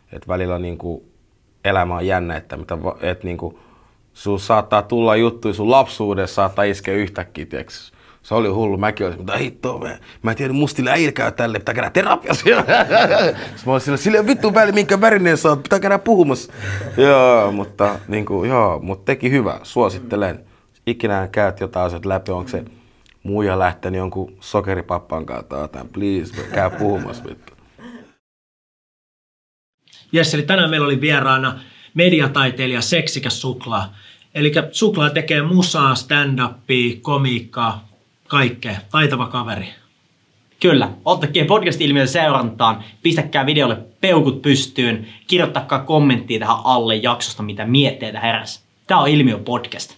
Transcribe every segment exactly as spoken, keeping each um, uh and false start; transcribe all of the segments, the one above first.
Et välillä niinku elämä on jännä, että mitä, et niinku, sun saattaa tulla juttuja sun lapsuudessa, saattaa iskeä yhtäkkiä, tiiäks. Se oli hullu, mäkin olisin, mutta hittoa, mä, mä en tiedä, mustille äijillä käy tälle, pitää käydä terapiassa. Mä olisin sillä, sillä vittu väli, minkä värinen sä oot, pitää käydä puhumassa. Joo, mutta niinku, joo, mutta teki hyvä, suosittelen. Ikinä käyt jotain asioita läpi, onko se muija lähtenyt jonkun sokeripappan kautta jotain, please, käy puhumassa vittu. Jes, eli tänään meillä oli vieraana mediataiteilija Seksikäs Suklaa. Eli Suklaa tekee musaa, stand-upia, komiikkaa, kaikkea. Taitava kaveri. Kyllä. Ottakaa podcast-ilmiön seurantaan. Pistäkää videolle peukut pystyyn. Kirjoittakaa kommenttia tähän alle jaksosta, mitä mietteitä heräsi. Tää on Ilmiö podcast.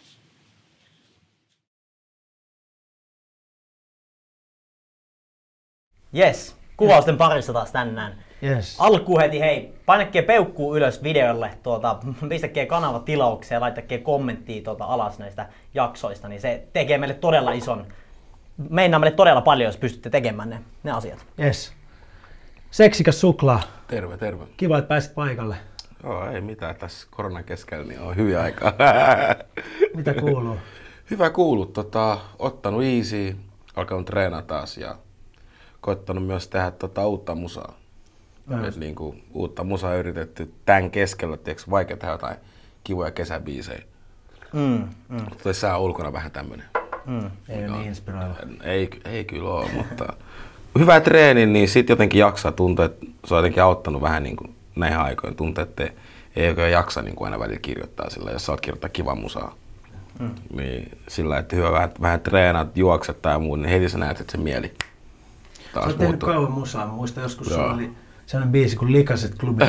Jes. Kuvausten parissa taas tänään. Yes. Alkuun heti, hei, painakkeen peukkuu ylös videolle, tuota, pistäkää kanava tilaukseen ja laittakaa kommenttia tuota, alas näistä jaksoista, niin se tekee meille todella ison, meinaa meille todella paljon, jos pystytte tekemään ne, ne asiat. Yes. Seksikäs Suklaa. Terve, terve. Kiva, että pääsit paikalle. Joo, ei mitään, tässä koronan keskellä niin on hyviä aikaa. Mitä kuuluu? Hyvä kuuluu, tota, ottanut easy, alkanut treenata taas ja koittanut myös tehdä tota, uutta musaa. Et niinku, uutta musaa yritetty tämän keskellä, tiiäks, vaikea tehdä jotain kivoja kesäbiisejä. Mm, mm. Toi sää on ulkona vähän tämmönen. Mm. Ei ole niin inspiroiva. Ei, ei kyllä ole, mutta hyvä treeni, niin sit jotenkin jaksaa tuntua, että se on jotenkin auttanut vähän niin kuin näihin aikoihin. Tuntuu, että ei, ei oikein jaksa niin kuin aina välillä kirjoittaa sillä, jos sä oot kirjoittaa kivaa musaa. Mm. Niin sillä, että hyvä vähän, vähän treenaat, juokset tai muu, niin heti sä näet, että se mieli taas sä oot tehnyt kauan musaa. Mä muistan joskus sulla oli sellainen biisi kuin Likaset klubit.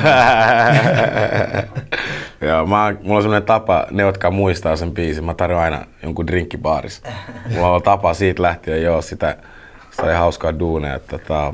Joo, mä, mulla on sellainen tapa, ne jotka muistaa sen biisin, mä tarjoan aina jonkun drinkkibaaris. Mulla on tapa siitä lähtien, joo, sitä, sitä oli hauskaa duuneja. Tota,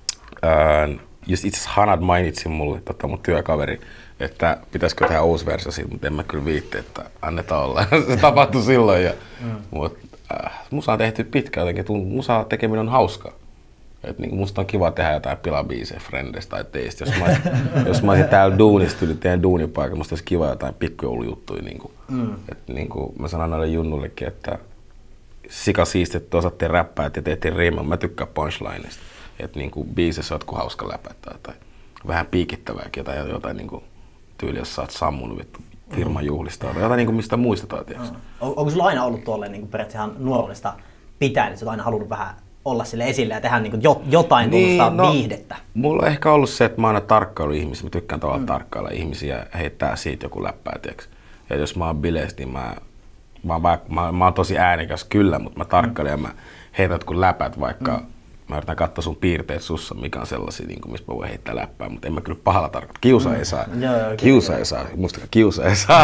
ää, just itse asiassa Hanad mainitsi mulle, tota, mun työkaveri, että pitäisikö tehdä uusi versio siitä, mutta en mä kyllä viitti, että annetaan olla. Se tapahtui silloin. Ja, mm. mut, äh, musa on tehty pitkään jotenkin, musa tekeminen on hauskaa. Et niinku musta on kiva tehdä jotain pilabiisejä Friendistä tai teistä. Jos mä olisin, jos mä olisin täällä duunista yli teidän duunipaikalla, musta olisi kiva jotain pikkujoulujuttuja. Niinku. Mm. Et niinku, mä sanon noille junnullekin, että sika siistiä, että osaatte räppää ja teette riimaa. Mä tykkään punchlineista. Että niinku biisissä on jotkut hauska läpättää tai vähän piikittävääkin tai jotain niinku tyyli, jos sä oot sammunut vittu firman juhlista tai jotain niinku mistä muistetaan. Mm. On, onko sulla aina ollut tuolleen niinku periaatteessa ihan nuoruudesta pitäen, että sä oot aina halunnut vähän olla sille esille ja tehdä niinku jotain niin, tuollaista no, viihdettä? Mulla on ehkä ollut se, että mä oon aina tarkkailu ihmisiä. Mä tykkään tavallaan mm. tarkkailla ihmisiä ja heittää siitä joku läppää, tiiäks. Ja jos mä oon bileissä, niin mä, mä, mä, mä, mä oon tosi äänikäs kyllä, mutta mä tarkkailen mm. ja mä heitän jotkut läpät, vaikka mm. mä yritän katsoa sun piirteet sussa, mikä on sellaisia, niin kuin, mistä mä voin heittää läppää, mutta en mä kyllä pahalla tarkoita. Kiusa mm. ei saa. Joo, joo, kiusa ei saa. Mustakaan kiusa ei saa.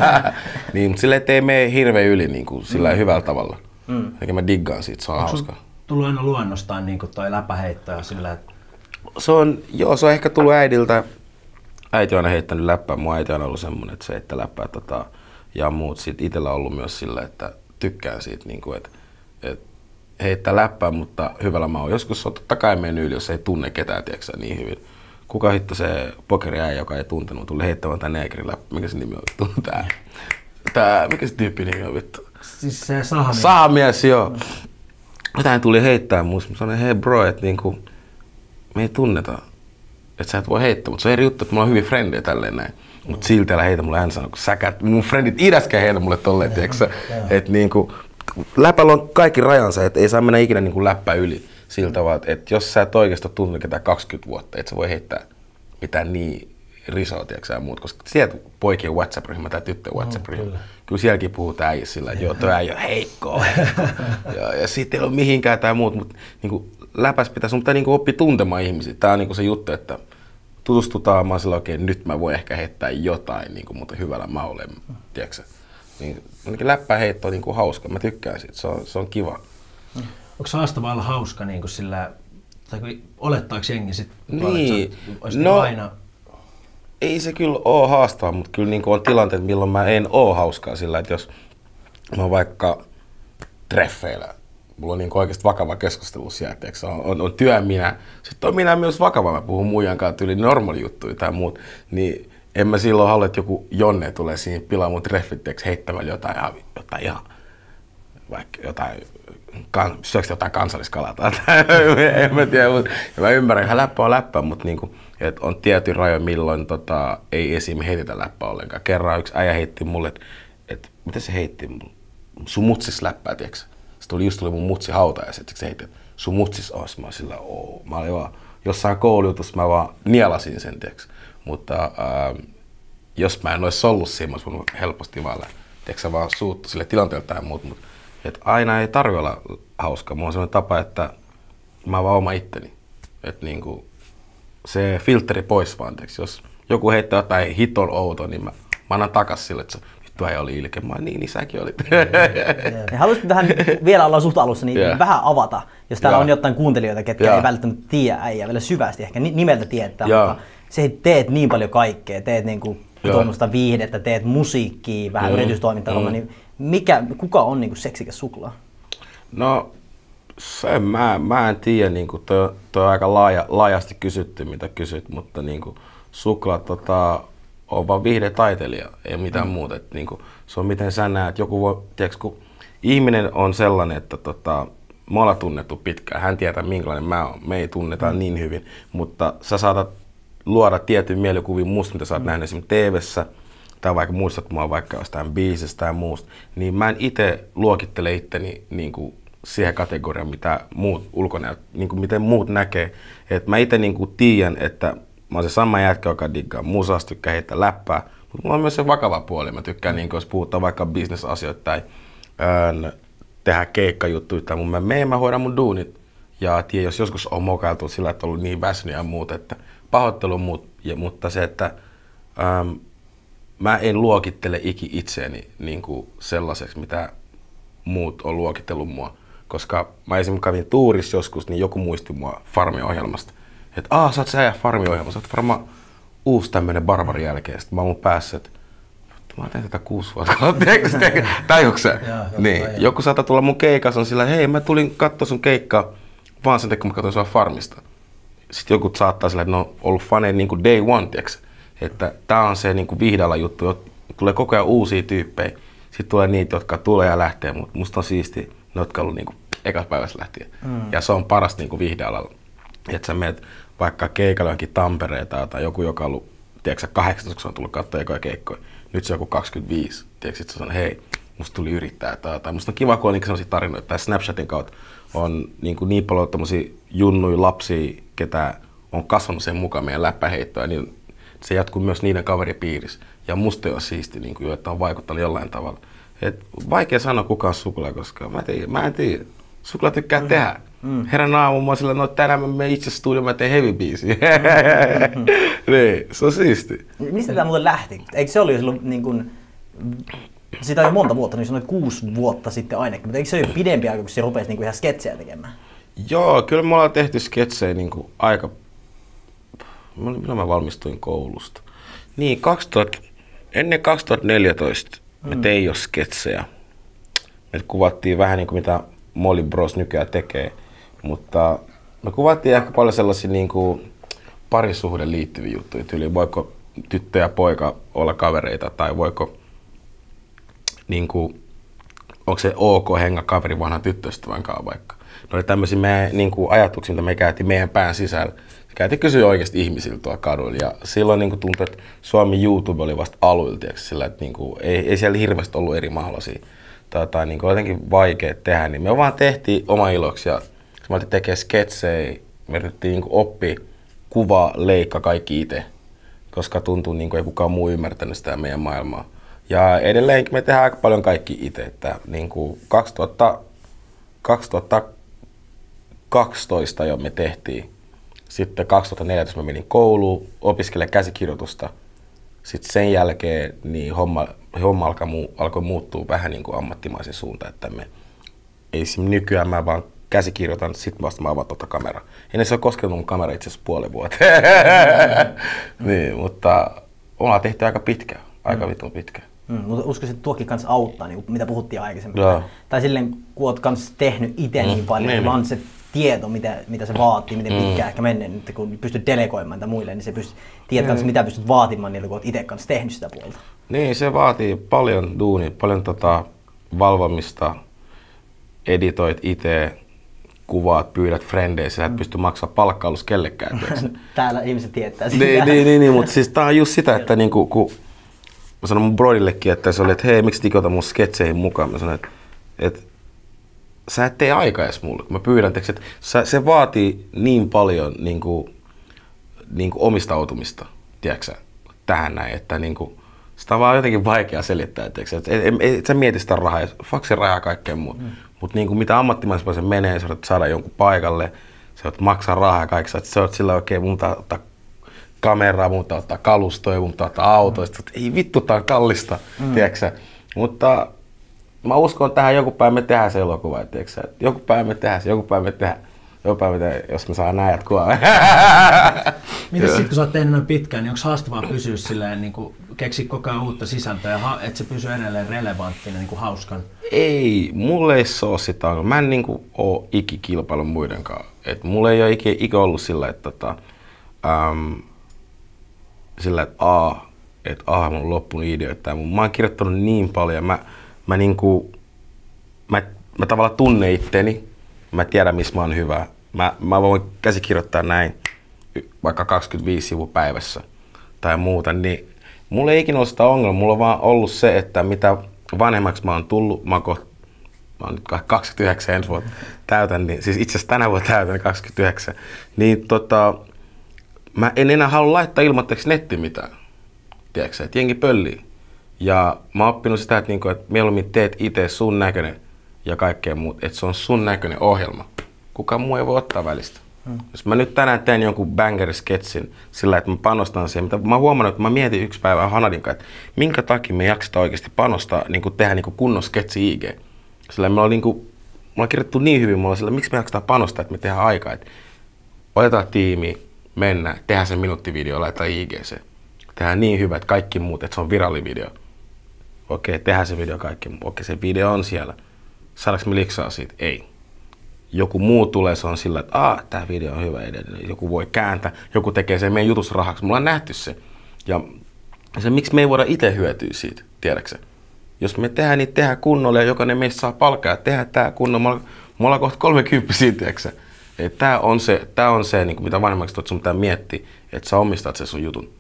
niin, mutta silleen, ettei mene hirveän yli niin kuin, sillä mm. hyvällä tavalla. Mm. Eikä mä diggaan siitä, se on Onko hauskaa. Tullut aina luonnostaan niin kuin toi läpäheitto ja sillä, että... Se on, joo, se on ehkä tullut äidiltä. Äiti on aina heittänyt läppää. Mun äiti on ollut semmonen, että se heittää läppää tota, ja muut. Sitten itsellä on ollut myös sillä, että tykkään siitä, niin kuin, että, että heittää läppää, mutta hyvällä mä oon. Joskus on totta kai mennyt yli, jos ei tunne ketään, tiiäksä, niin hyvin. Kuka hitto se pokeriäijä, joka ei tuntenut, tuli heittämään tän neekerin läppää. Mikä se nimi on? Tää, tää, mikä se tyyppi nimi on vittu? Siis se sahamies. Sahamies, joo. Jotain tuli heittää musta. Mä sanoin, hei bro, että niinku, me ei tunneta, että sä et voi heittää, mutta se on eri juttu, että mulla on hyviä frendejä tälleen näin. Mut silti älä heitä mulle, hän sanoi, kun säkät, mun frendit idäskään heitä mulle tolleen, tiiäksä. Että niinku, läpällä on kaikki rajansa, että ei saa mennä ikinä niinku läppää yli sillä tavalla, että jos sä et oikeasti ole tuntunut ketään kaksikymmentä vuotta, et sä voi heittää mitään niin risoa, tiiäksä, ja muut, koska sieltä poikien WhatsApp-ryhmä tai tyttöjen WhatsApp-ryhmä. Kyllä. Kyllä sielläkin puhutaan äijä sillä, että joo, toi äijä on heikkoa. ja, ja sitten ei ole mihinkään tai muut, mutta niinku, läpäs pitää, sun pitää niinku oppia tuntemaan ihmisiä. Tää on niinku se juttu, että tutustutaan, mä oon sillä oikein, nyt mä voin ehkä heittää jotain niinku, mutta hyvällä maulla, tiiäksä. Niin, läppää heitto on niinku hauska, mä tykkään siitä, se on, se on kiva. Onko se haastavaa olla hauska niin kuin sillä, tai olettaako jengi sit, niin, no, aina... Ei se kyllä ole haastavaa, mutta kyllä niin on tilanteet, milloin mä en oo hauskaa sillä, että jos mä oon vaikka treffeillä mulla on niin oikeasti vakava keskustelu siellä, on, on, on työ minä. Sitten on minä myös vakava, mä puhun muijan kanssa tyyli normaali juttuja tai muut. Niin en mä silloin halua, että joku Jonne tulee siihen pilaa mun treffit heittämällä jotain, jotain ihan, vaikka jotain, kan, syöks jotain kansalliskalaa tai en mä tiedä, mutta mä ymmärrän, että läppä on läppä, mutta niinku, et on tietty rajoja, milloin tota, ei esim. Heitetä läppää ollenkaan. Kerran yksi äijä heitti mulle, että et, mitä se heitti mulle? Sun mutsis läppää, tiiäks? Se tuli just tuli mun mutsi hautajaiset, se heitti, että sun mutsis ois. Mä sillä, oo. Mä olin vaan jossain koulujutussa, mä vaan nielasin sen, tiiäks? Mutta ähm, jos mä en ois ollut siinä, mä ois voinut helposti vaan, tiiäks, vaan suuttu sille tilanteelta ja muut. Mut, et aina ei tarvi olla hauskaa. Mulla on sellainen tapa, että mä oon vaan oma itteni. Et niinku, se filteri pois vaan, tiiäks? Jos joku heittää jotain hiton outo, niin mä, mä annan takas sille, että vittu ei oli ilkeä. Mä niin, niin säkin olit. Haluaisit tähän vielä olla suht alussa, niin yeah. vähän avata, jos täällä yeah. on jotain kuuntelijoita, ketkä yeah. ei välttämättä tiedä äijää vielä syvästi, ehkä nimeltä tietää, yeah. mutta se teet niin paljon kaikkea, teet niinku tuommoista viihdettä, teet musiikkia, vähän yeah. yritystoimintaa, mm. niin mikä, kuka on niinku seksikäs suklaa? No, se, mä, mä en tiedä, niinku, toi, toi on aika laaja, laajasti kysytty, mitä kysyt, mutta niinku, suklaa tota, on vaan viihdetaiteilija, ei mitään mm. muuta. Et, niinku, se on miten sä näet, joku voi, tiiäks, kun ihminen on sellainen, että tota, me ollaan tunnettu pitkään, hän tietää minkälainen mä oon, me ei tunneta mm. niin hyvin, mutta sä saatat luoda tietyn mielikuvin musta, mitä sä oot mm. nähnyt esimerkiksi T V:ssä, tai vaikka muistat mua vaikka jostain biisistä tai muusta, niin mä en itse luokittele itteni niinku siihen kategoriaan, mitä muut ulkonäöt, niinku miten muut näkee. Et mä itse niinku tiedän, että mä oon se sama jätkä, joka diggaa musasta, tykkää heittää läppää, mutta mulla on myös se vakava puoli. Mä tykkään, niinku, jos puhutaan vaikka business-asioita tai öö, tehdä keikkajuttuja tai mun mä menen, mä hoidan mun duunit. Ja tiedän, jos joskus on mokailtu sillä, että on ollut niin väsynyt ja muuta, että pahoittelu muut, ja, mutta se, että öö, mä en luokittele iki itseäni niin kuin sellaiseksi, mitä muut on luokitellut mua. Koska mä esimerkiksi kävin tuurissa joskus, niin joku muisti mua Farmi-ohjelmasta. Että aah, sä oot sä ja Farmi-ohjelma, sä oot varmaan uusi tämmönen barbarin jälkeen. Sitten mä oon mun päässä, että mä teen tätä kuusi vuotta. Tajuuks sä? Niin. Joku saattaa tulla mun keikassa, on sillä, hei mä tulin kattoo sun keikkaa, vaan sen takia kun mä katsoin sua Farmista. Sitten joku saattaa sillä, että ne on ollut faneja niin kuin day one, tiiäks? Että tää on se niinku viihdalla juttu, tulee koko ajan uusia tyyppejä. Sitten tulee niitä, jotka tulee ja lähtee, mutta musta on siistiä ne, jotka on ollut niinku ekas päivästä lähtien. Mm. Ja se on parasta niinku viihdealalla. Että sä menet vaikka keikalle johonkin Tampereeta tai joku, joka on ollut, tiedätkö kahdeksantoista, kun se on tullut katsoa ekoja keikkoja. Nyt se on joku kaksikymmentäviisi. Tiedätkö, sit se sanoo, hei, musta tuli yrittää tai, tai musta on kiva, kun on niinku sellaisia tarinoita. Tai Snapchatin kautta on niinku niin paljon tommosia junnuja lapsia, ketä on kasvanut sen mukaan meidän läppäheittoa. Niin se jatkuu myös niiden kaveripiirissä. Ja musta ei ole siisti, niin kuin, että on vaikuttanut jollain tavalla. Et vaikea sanoa kuka on suklaa, koska mä, tiedä, mä en tiedä. Suklaa tykkää mm. tehdä. Mm. Herran aamuun mä oon sillä, no tänään mä menen itse studioon, mä teen heavy-biisiä. Mm. niin, se on siisti. Mistä tää muuten lähti? Eikö se oli jo silloin niin kuin, sitä on jo monta vuotta, niin sanoit kuusi vuotta sitten ainakin, mutta eikö se ole jo pidempi aika, kun se rupesi niin kuin ihan sketsejä tekemään? Joo, kyllä me ollaan tehty sketsejä niin kuin aika... Milloin mä valmistuin koulusta? Niin, kaksituhatta, ennen kaksituhattaneljätoista me mm. tein jo sketsejä. Me kuvattiin vähän niin kuin mitä Molly Bros nykyään tekee, mutta me kuvattiin ehkä paljon sellaisia niin kuin parisuhden liittyviä juttuja. Tyyli voiko tyttö ja poika olla kavereita tai voiko, niin kuin, onko se ok hengaa kaveri vanhan tyttöystävän kanssa vaikka. Ne oli tämmöisiä meidän, niin kuin ajatuksia, mitä me käytiin meidän pään sisällä. Käytiin kysyä oikeasti ihmisiltä tuolla kaduilla ja silloin niin kuin tuntui, että Suomen YouTube oli vasta aluilta, sillä että niin kuin, ei, ei siellä hirveästi ollut eri mahdollisia tai, tai niin kuin jotenkin vaikea tehdä, niin me vaan tehtiin oma iloksi ja me oltiin tekemään sketsejä, me yritettiin niin kuin oppia kuva, leikka, kaikki itse, koska tuntuu niin kuin ei kukaan muu ymmärtänyt sitä meidän maailmaa. Ja edelleenkin me tehdään aika paljon kaikki itse, että niin kuin kaksituhatta, kaksituhattakaksitoista jo me tehtiin. Sitten kaksituhattaneljätoista mä menin kouluun, opiskelemaan käsikirjoitusta. Sitten sen jälkeen niin homma, homma alkoi, alkoi muuttua vähän niin kuin ammattimaisen suuntaan, että me ei nykyään mä vaan käsikirjoitan, sitten vasta mä avaan tuota kameraa. Ennen se on koskenut mun kamera itse asiassa puoli vuotta. niin, mutta ollaan tehty aika pitkään, aika vitun pitkään. Mm, mutta uskoisin, että tuokin kanssa auttaa, niin mitä puhuttiin aikaisemmin. Joo. Tai silleen, kun olet kanssa tehnyt itse mm. niin paljon, niin vaan se tieto, mitä, mitä se vaatii, miten pitkään mm. ehkä menee, nyt kun pystyt delegoimaan niitä muille, niin se pystyt, tiedät kanssa, mitä pystyt vaatimaan niillä, kun olet itse kanssa tehnyt sitä puolta. Niin, se vaatii paljon duunia, paljon tota valvomista, editoit itse, kuvaat, pyydät frendeissä, sä et pysty maksamaan palkka-alus kellekään. Täällä ihmiset tietää sitä. Niin, niin, niin, niin mutta siis tää on just sitä, että niinku, kun mä sanoin mun broidillekin, että se oli, että hei, miksi tikota mun sketseihin mukaan? Mä sanoin, että, että sä et tee aikaa edes mulle. Mä pyydän, että se vaatii niin paljon niin kuin, niin kuin omistautumista, tiedätkö, tähän näin, että niin kuin, sitä on vaan jotenkin vaikea selittää, tiedätkö, että et, et, et sä mieti sitä rahaa, fuck se rahaa ja kaikkea muuta. Mm. Mutta niin kuin, mitä ammattimaisella se menee, sä oot saada jonkun paikalle, sä oot maksaa rahaa ja kaikki, sä oot sillä oikein, mun pitää ottaa kameraa, mun pitää ottaa kalustoja, mun pitää ottaa autoja, sit, ei vittu, tää on kallista, mm. tiedätkö, mutta mä uskon, että tähän joku päivä me tehdään se elokuva, tiedätkö, että joku päivä me tehdään se, joku päivä me tehdään, joku päivä me tehdään, jos me saadaan näijät kuolla. Mites sit kun sä oot tehnyt noin pitkään, niin onko haastavaa pysyä silleen, niin kuin keksiä koko ajan uutta sisältöä, että se pysyy edelleen relevanttina, niin kuin hauskan? Ei, mulla ei se ole sitä. Mä en niin kuin ole ikikilpailun muiden kanssa. Et mulla ei ole ikinä ikä ollut sillä, että tota, äm, sillä, että a, että a, mulla on loppunut ideoita. Mä oon kirjoittanut niin paljon. Mä, mä, niinku, mä, mä tavallaan tunne itteni. Mä tiedän, missä mä oon hyvä. Mä, mä voin käsikirjoittaa näin vaikka kaksikymmentäviisi sivua päivässä tai muuta. Niin mulla ei ikinä ollut sitä ongelmaa. Mulla on vaan ollut se, että mitä vanhemmaksi mä oon tullut, mä oon, kohta, mä oon nyt kaksikymmentäyhdeksän ensi vuonna täytän, niin, siis itse asiassa tänä vuonna täytän kaksikymmentäyhdeksän, niin tota, mä en enää halua laittaa ilmoitteeksi netti mitään, tiedätkö, että jengi pöllii. Ja mä oon oppinut sitä, että, niinku, että mieluummin teet itse sun näköinen ja kaikkea muuta, että se on sun näköinen ohjelma. Kukaan muu ei voi ottaa välistä. Hmm. Jos mä nyt tänään teen jonkun banger-sketsin sillä, että mä panostan siihen, mitä mä oon huomannut, että mä mietin yksi päivä Hanadin kanssa, että minkä takia me jakseta oikeasti panostaa, niin kuin tehdä niin kuin kunnon sketsi I G. Sillä me ollaan, niin kuin, me ollaan kirjoittu niin hyvin, mulla sillä, miksi me jaksetaan panostaa, että me tehdään aikaa, että otetaan tiimi, mennään, tehdään se minuuttivideo, laitetaan I G:ssä. Tehdään niin hyvä, että kaikki muut, että se on virallivideo. Okei, tehdään se video kaikki muut. Okei, se video on siellä. Saadaanko me liksaa siitä? Ei. Joku muu tulee, se on sillä, että aah, tää video on hyvä edelleen. Joku voi kääntää, joku tekee sen meidän jutusta rahaksi. Mulla on nähty se. Ja se, miksi me ei voida itse hyötyä siitä, tiedäksä? Jos me tehdään, niin tehdään kunnolla ja jokainen meistä saa palkkaa. Tehdään tää kunnolla. Me ollaan kohta kolmekymppisiä, tiedäksä? Tää on se, tää on se niin mitä vanhemmaksi tuot sun pitää miettiä, että sä omistat sen sun jutun.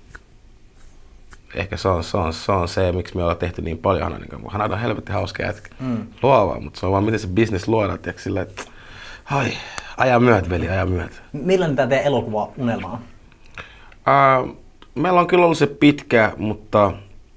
Ehkä se on se, on, se, on se miksi me ollaan tehty niin paljon Hananin kanssa. Hanada on helvetti hauska jätkä. Mm. Luovaa, mutta se on vaan miten se business luodaan, tiedätkö? Sillä, että ai, ajan myöt, veli, ajan myöt. Millainen tämä teidän elokuva-unelma on? Uh, meillä on kyllä ollut se pitkä, mutta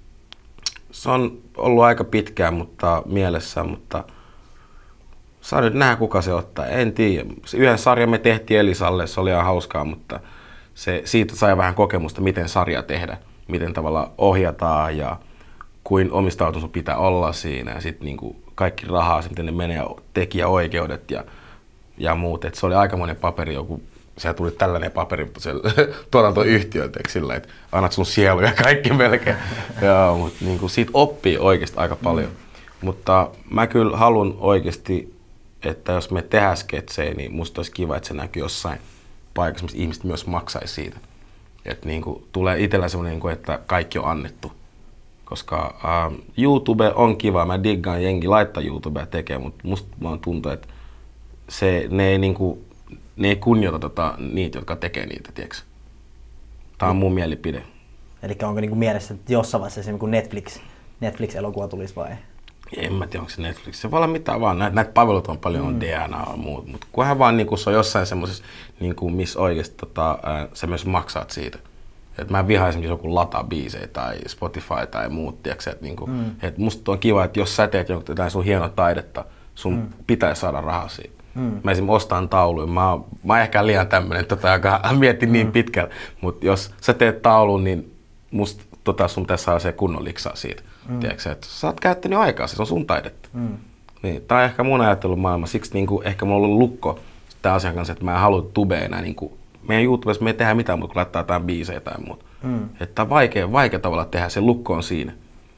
se on ollut aika pitkään mutta mielessä, mutta saa nyt nähdä kuka se ottaa. En tiedä. Yhden sarjan me tehtiin Elisalle, se oli ihan hauskaa, mutta se, siitä sai vähän kokemusta, miten sarja tehdä, miten tavalla ohjataan ja kuin omistautunut pitää olla siinä ja sitten niinku kaikki rahaa, miten ne menee ja tekijäoikeudet ja ja muut, että se oli aikamoinen paperi, joku, siellä tuli tällainen paperi tuotantoyhtiöltä, sillä että annat sun sielu ja kaikki melkein. Joo, mutta niin kuin siitä oppii oikeasti aika paljon. Mm. Mutta mä kyllä haluan oikeasti, että jos me tehdään sketsejä, niin musta olisi kiva, että se näkyy jossain paikassa, missä ihmiset myös maksaisi siitä. Että niin kuin tulee itsellä semmoinen, että kaikki on annettu. Koska ähm, YouTube on kiva, mä diggaan jengi laittaa YouTubea tekee, mutta musta vaan tuntuu, että se, ne, ei niinku, ne ei kunnioita tota, niitä, jotka tekee niitä, tiedätkö? Tämä on mun mielipide. Eli onko niinku mielessä, että jossain vaiheessa se Netflix, Netflix-elokuva tulisi vai? En mä tiedä, onko se Netflix. Se voi olla mitään vaan. Näitä, näitä palveluita on paljon, mm. on D N A ja muut. Mutta kunhan vaan niinku, se on jossain semmoisessa, niinku, missä oikeasti tota, sä myös maksaat siitä. Et mä vihaan esimerkiksi joku lataa biisejä tai Spotify tai muut, tiedätkö? Et, niinku, mm. et musta on kiva, että jos sä teet jotain sun hienoa taidetta, sun mm. pitäisi saada rahaa siitä. Mm. Mä esimerkiksi ostan tauluja. Mä, mä ehkä liian tämmönen, tota, joka mietin mm. niin pitkällä. Mutta jos sä teet taulun, niin musta tota, sun pitäisi saada se kunnon liksaa siitä. Mm. Tiedätkö, että sä oot käyttänyt aikaa, se on sun taidetta. Mm. Niin, tää on ehkä mun ajattelun maailma. Siksi niinku, ehkä mulla on ollut lukko tämän asian kanssa, että mä en halua tubea enää. Niinku, meidän YouTubessa me ei tehdä mitään muuta, kun laittaa jotain biisejä tai muuta. Mm. Että on vaikea, vaikea tavalla tehdä, se lukko on siinä.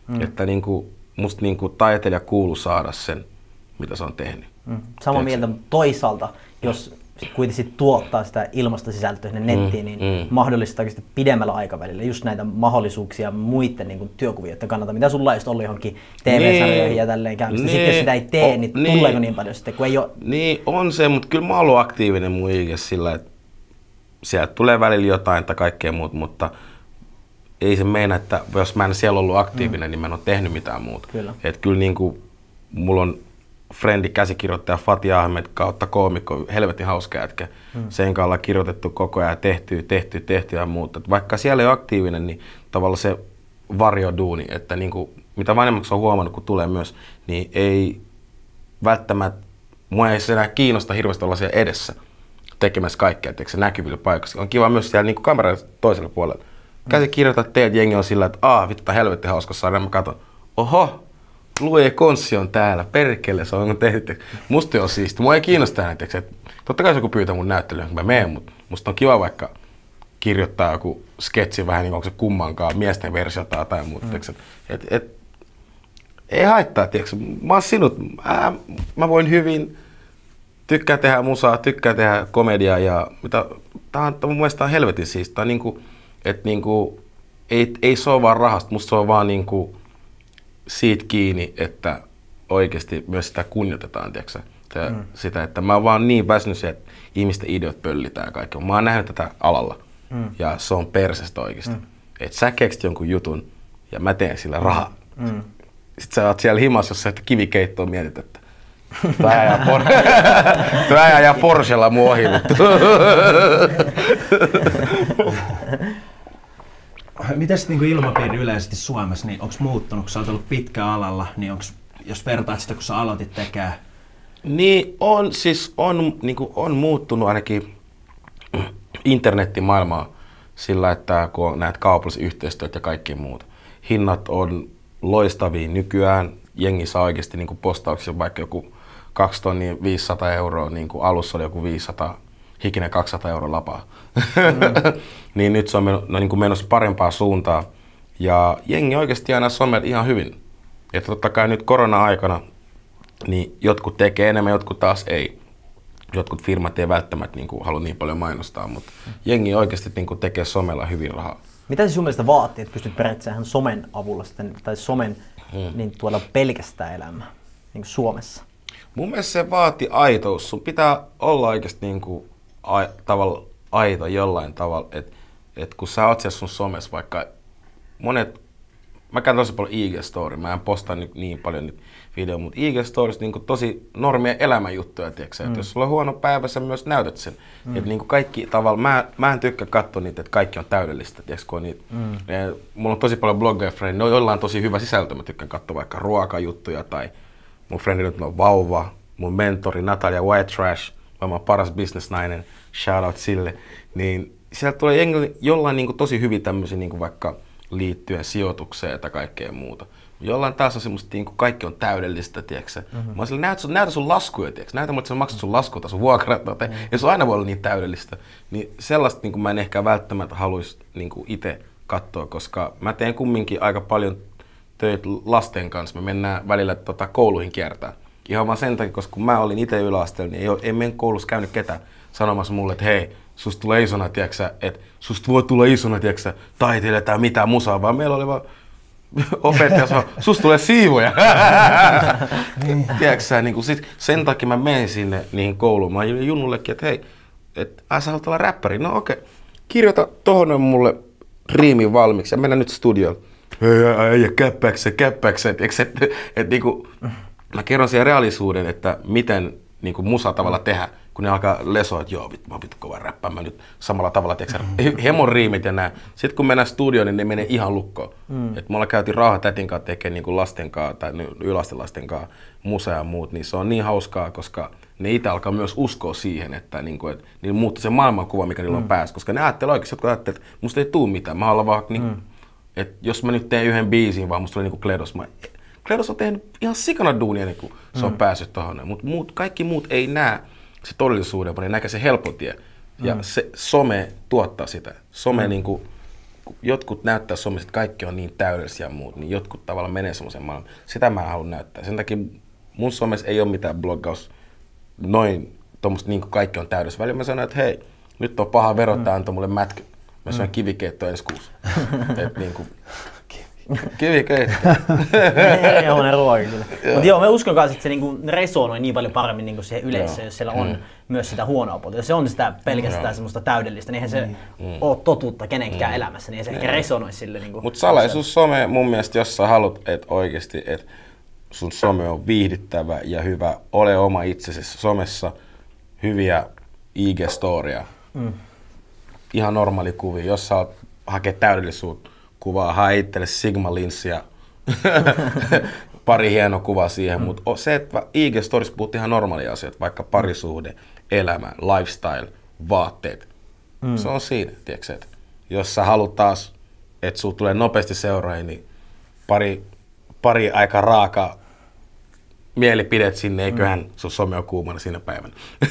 Mm. Että niinku, musta niinku taiteilija kuuluu saada sen, mitä se on tehnyt. Mm. Sama mieltä toisaalta, jos kuitenkin tuottaa sitä ilmastosisältöä sinne nettiin, niin mm. mahdollistaa pidemmällä aikavälillä just näitä mahdollisuuksia muiden niin kuin, työkuvioiden kannalta, mitä sulla on just ollut johonkin T V-sarjoihin niin, ja tälleen käynnistä. Sitten jos sitä ei tee, o, niin, niin tuleeko niin paljon sitten, kun ei ole... Niin, on se, mutta kyllä mä oon ollut aktiivinen mun ikässä sillä, että sieltä tulee välillä jotain tai kaikkea muuta, mutta ei se meina, että jos mä en siellä ollut aktiivinen, mm. niin mä en ole tehnyt mitään muuta. Kyllä. Että kyllä niin kuin, mulla on frendi, käsikirjoittaja Fatih Ahmed kautta koomikko, helvetin hauska jätkä. Mm. Sen kanssa ollaan kirjoitettu koko ajan, tehty, tehty, tehty ja muuta. Et vaikka siellä ei ole aktiivinen, niin tavallaan se varjoduuni, että niinku, mitä vanhemmaksi on huomannut, kun tulee myös, niin ei välttämättä, mua ei se enää kiinnosta hirveästi olla siellä edessä tekemässä kaikkea, etteikö se näkyvillä paikassa. On kiva myös siellä niinku kameran toisella puolella. Käsikirjoitat teet, jengi on sillä, että aah, vittu, helvetin hauska saada, mä katson, oho, Lue Konssi on täällä, perkele, se on tehty. Musta on siisti. Mua ei kiinnosta näitä, että totta kai se joku pyytää mun näyttelyyn, kun mä menen, mutta musta on kiva vaikka kirjoittaa joku sketsi vähän niin kuin onko se kummankaan, miesten versiota tai muuta. Mm. Et, et, ei haittaa, tiiäks. Mä oon sinut, ää, mä voin hyvin, tykkää tehdä musaa, tykkää tehdä komediaa ja mitä, tää on mun mielestä on helvetin siisti. Tää on niinku, et niinku, ei, ei se ole vaan rahasta, musta se on vaan niinku siitä kiinni, että oikeasti myös sitä kunnioitetaan, tiiäksä? Sitä, mm. sitä, että mä oon vaan niin väsynyt siihen, että ihmisten ideot pöllitään ja kaikki. Mä oon nähnyt tätä alalla mm. ja se on persestä oikeasti. Mm. Että sä keksit jonkun jutun ja mä teen sillä rahaa. Mm. Sitten sä oot siellä himassa, jos sä et kivikeittoa mietit, että tuo ajaa, por- ajaa Porschella mun ohi. Miten sitten niin ilmapiiri yleisesti Suomessa, niin onko muuttunut, kun sä oot ollut pitkään alalla, niin onks, jos vertaat sitä, kun sä aloitit tekemään? Niin on, siis on, niin kuin on muuttunut ainakin internettimaailmaa sillä, että kun on näet kaupalliset yhteistyöt ja kaikki muut. Hinnat on loistavia nykyään, jengi saa oikeasti niin kuin postauksia vaikka joku kaksi tonnia viisisataa euroa, niin kuin alussa oli joku viisisataa, hikinen kaksisataa euroa lapaa. Mm. Niin nyt se on meno, no, niin kuin menossa parempaa suuntaa ja jengi oikeasti aina somella ihan hyvin. Että totta kai nyt korona-aikana niin jotkut tekee enemmän, jotkut taas ei. Jotkut firmat ei välttämättä niin kuin halua niin paljon mainostaa, mutta mm. jengi oikeasti niin kuin tekee somella hyvin rahaa. Mitä se sun mielestä vaatii, että pystyt periaatteessa somen avulla sitten, tai somen mm. niin tuoda pelkästään elämää niin kuin Suomessa? Mun mielestä se vaatii aitous. Sun pitää olla oikeasti niin kuin a, tavalla aito jollain tavalla, että et kun sä oot siellä sun somessa, vaikka monet, mä käyn tosi paljon I G-story, mä en posta niin, niin paljon videoita, mutta I G-stories niin tosi normia elämänjuttuja, tiiäksä, mm. että jos sulla on huono päivä, sä myös näytät sen. Mm. Että niin kaikki tavalla, mä, mä en tykkää katsoa niitä, että kaikki on täydellistä, tiiäksä, kun on niitä. Mm. Ja mulla on tosi paljon blogger-frendi, ne on jollain tosi hyvä sisältö, mä tykkään katsoa vaikka ruokajuttuja tai mun frendi nyt on Vauva, mun mentori Natalia White Trash, maailman paras businessnainen, shout out sille, niin sieltä tulee jengi jollain niin kuin tosi hyvin tämmöisiä niin kuin vaikka liittyen sijoitukseen tai kaikkea muuta. Jollain taas on semmoista, niin kuin kaikki on täydellistä, tiiäksä. Mm-hmm. Mä oon sillä, näytä sun, näytä sun laskuja, tiiäksä. Näytä mulle, että sä maksat sun laskuja tai sun vuokrat, tai mm-hmm. ja se on aina voi olla niin täydellistä. Niin sellaista niin kuin mä en ehkä välttämättä haluaisi niin kuin itse katsoa, koska mä teen kumminkin aika paljon töitä lasten kanssa. Me mennään välillä tota, kouluihin kiertää. Ihan vaan sen takia, koska kun mä olin itse yläasteella, niin ei, ole, ei meidän koulussa käynyt ketään sanomassa mulle, että hei, susta tulee isona, tiiäksä, että susta voi tulla isona, tiiäksä, taiteilija tai mitään musaa, vaan meillä oli vaan opettaja sanoi, susta tulee siivoja. Tiiäksä, niin sit sen takia mä menen sinne niihin kouluun. Mä olin Junnullekin, että hei, et, ää, sä haluat olla räppäri. No okei, okay. Kirjoita tohon mulle riimin valmiiksi ja mennään nyt studioon. Hei, äijä, käppäksä, käppäksä. Että et, et, niinku, mä kerron siihen reaalisuuden, että miten niinku, musa tavalla tehdä. Kun ne alkaa lesoa, että joo, vittu, mä oon vittu kova räppäämään nyt samalla tavalla, tiiäksä, hemon riimit ja nää. Sitten kun mennään studioon, niin ne menee ihan lukkoon. Mm. Et me ollaan käyty Rauha tätin kanssa tekemään niin lasten kanssa tai yläasten lasten kanssa musa ja muut, niin se on niin hauskaa, koska ne itse alkaa myös uskoa siihen, että niinku, et, niin muuttuu se maailmankuva, mikä niillä on mm. päässä. Koska ne ajattelee oikeasti, jotka ajattelee, että musta ei tuu mitään. Mä haluan vaan, niin, mm. että jos mä nyt teen yhden biisin, vaan musta tulee niinku Kledos. Mä, Kledos on tehnyt ihan sikana duunia, niin kun mm. se on päässyt tohon. Mutta muut, kaikki muut ei näe se todellisuuden, vaan ne näkee se helppo tie. Ja mm. se some tuottaa sitä. Some mm. niinku jotkut näyttää somessa, että kaikki on niin täydellisiä ja muut, niin jotkut tavallaan menee semmoisen maailman. Sitä mä haluan näyttää. Sen takia mun somessa ei ole mitään bloggaus noin tuommoista niin kuin kaikki on täydessä. Välillä mä sanon, että hei, nyt on paha verottaja, mm. antoi mulle mätkö. Mä sanon mm. kivikeitto ensi kuussa. Et niin kuin, kivikeitto. Erinomainen ruoka kyllä. Mutta joo, mä uskon kanssa, että se niinku resonoi niin paljon paremmin niinku siihen yleisöön, jos siellä on mm. myös sitä huonoa puolta. Jos se on sitä pelkästään mm. semmoista täydellistä, niin eihän se mm. ole totuutta kenenkään mm. elämässä, niin se ehkä resonoi sille. Niinku, mutta salaisuus some mun mielestä, jos sä haluat, että oikeasti, että sun some on viihdyttävä ja hyvä, ole oma itsesi somessa, hyviä I G-storia, mm. ihan normaali kuvia. Jos sä hakee täydellisuutta, kuvaa, hae itselle Sigma-linssiä, pari hieno kuva siihen, mm. mutta se, että I G-storissa puhut ihan normaalia asioita, vaikka parisuhde, elämä, lifestyle, vaatteet, mm. se on siinä, tiedätkö, että jos sä haluat taas, että sulla tulee nopeasti seuraajia, niin pari, pari aika raaka mielipidet sinne, eiköhän mm. sun some on kuumana siinä päivänä.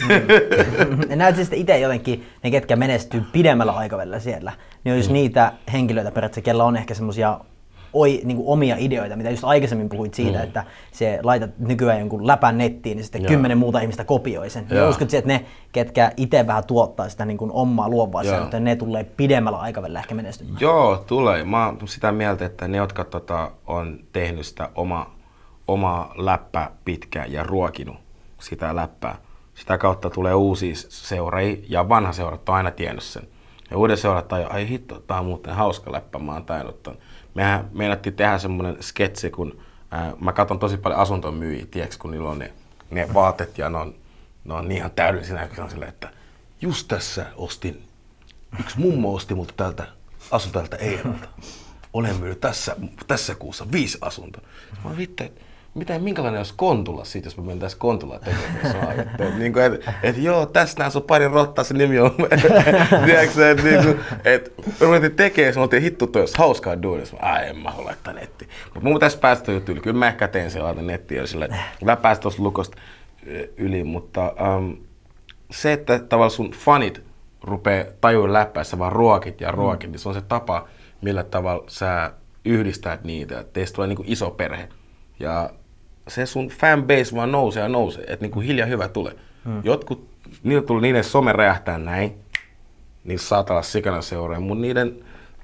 Mm. Näyt sitten itse jotenkin, ne ketkä menestyy pidemmällä aikavälillä siellä, niin olisi mm. niitä henkilöitä periaatteessa, kellä on ehkä semmoisia niin omia ideoita, mitä just aikaisemmin puhuit siitä, mm. että se laitat nykyään jonkun läpän nettiin, niin sitten Joo. kymmenen muuta ihmistä kopioi sen. Ja uskot että ne, ketkä itse vähän tuottaa sitä niin kuin omaa luovaa sisältöä, ne tulee pidemmällä aikavälillä ehkä menestymään? Joo, tulee. Mä oon sitä mieltä, että ne, jotka tota, on tehnyt sitä omaa oma läppä pitkä ja ruokinut sitä läppää. Sitä kautta tulee uusia seuraajia ja vanha seurat on aina tiennyt sen. Ja uuden seurat on ai hitto, tää on muuten hauska läppä, mä oon tainnut ton. Mehän meinattiin tehdä semmonen sketsi, kun ää, mä katson tosi paljon asuntomyyjiä, tiiäks, kun niillä on ne, ne vaatet ja ne on, ne on ihan täydellisiä, kun se on silleen, että just tässä ostin, yksi mummo osti multa tältä asuntoilta Eerolta. Olen myynyt tässä, tässä kuussa viisi asuntoa. Mä oon vittu, mitä, minkälainen olisi Kontula siitä, jos me mentäisiin Kontulaa tekemään? Että niin et, et, joo, tässä näen sun pari rottaa, se nimi on. Tiedätkö, että niin et, ruvettiin tekemään, se oltiin hittu, toi olisi hauskaa duunissa. Ai, en mä halua laittaa nettiin. Mutta mun pitäisi päästä jo yli. Kyllä mä ehkä tein sen, laitan nettiin jo sillä, että päästä tuosta lukosta yli. Mutta um, se, että tavallaan sun fanit rupeaa tajuun läppää, sä vaan ruokit ja ruokit, mm. niin se on se tapa, millä tavalla sä yhdistät niitä, että teistä tulee niinku iso perhe. Ja se sun fanbase vaan nousee ja nousee, että niinku hiljaa hyvä tulee. Hmm. Jotkut, niillä tuli niiden some räjähtää näin, niin saattaa olla sikana seuraaja, mutta niiden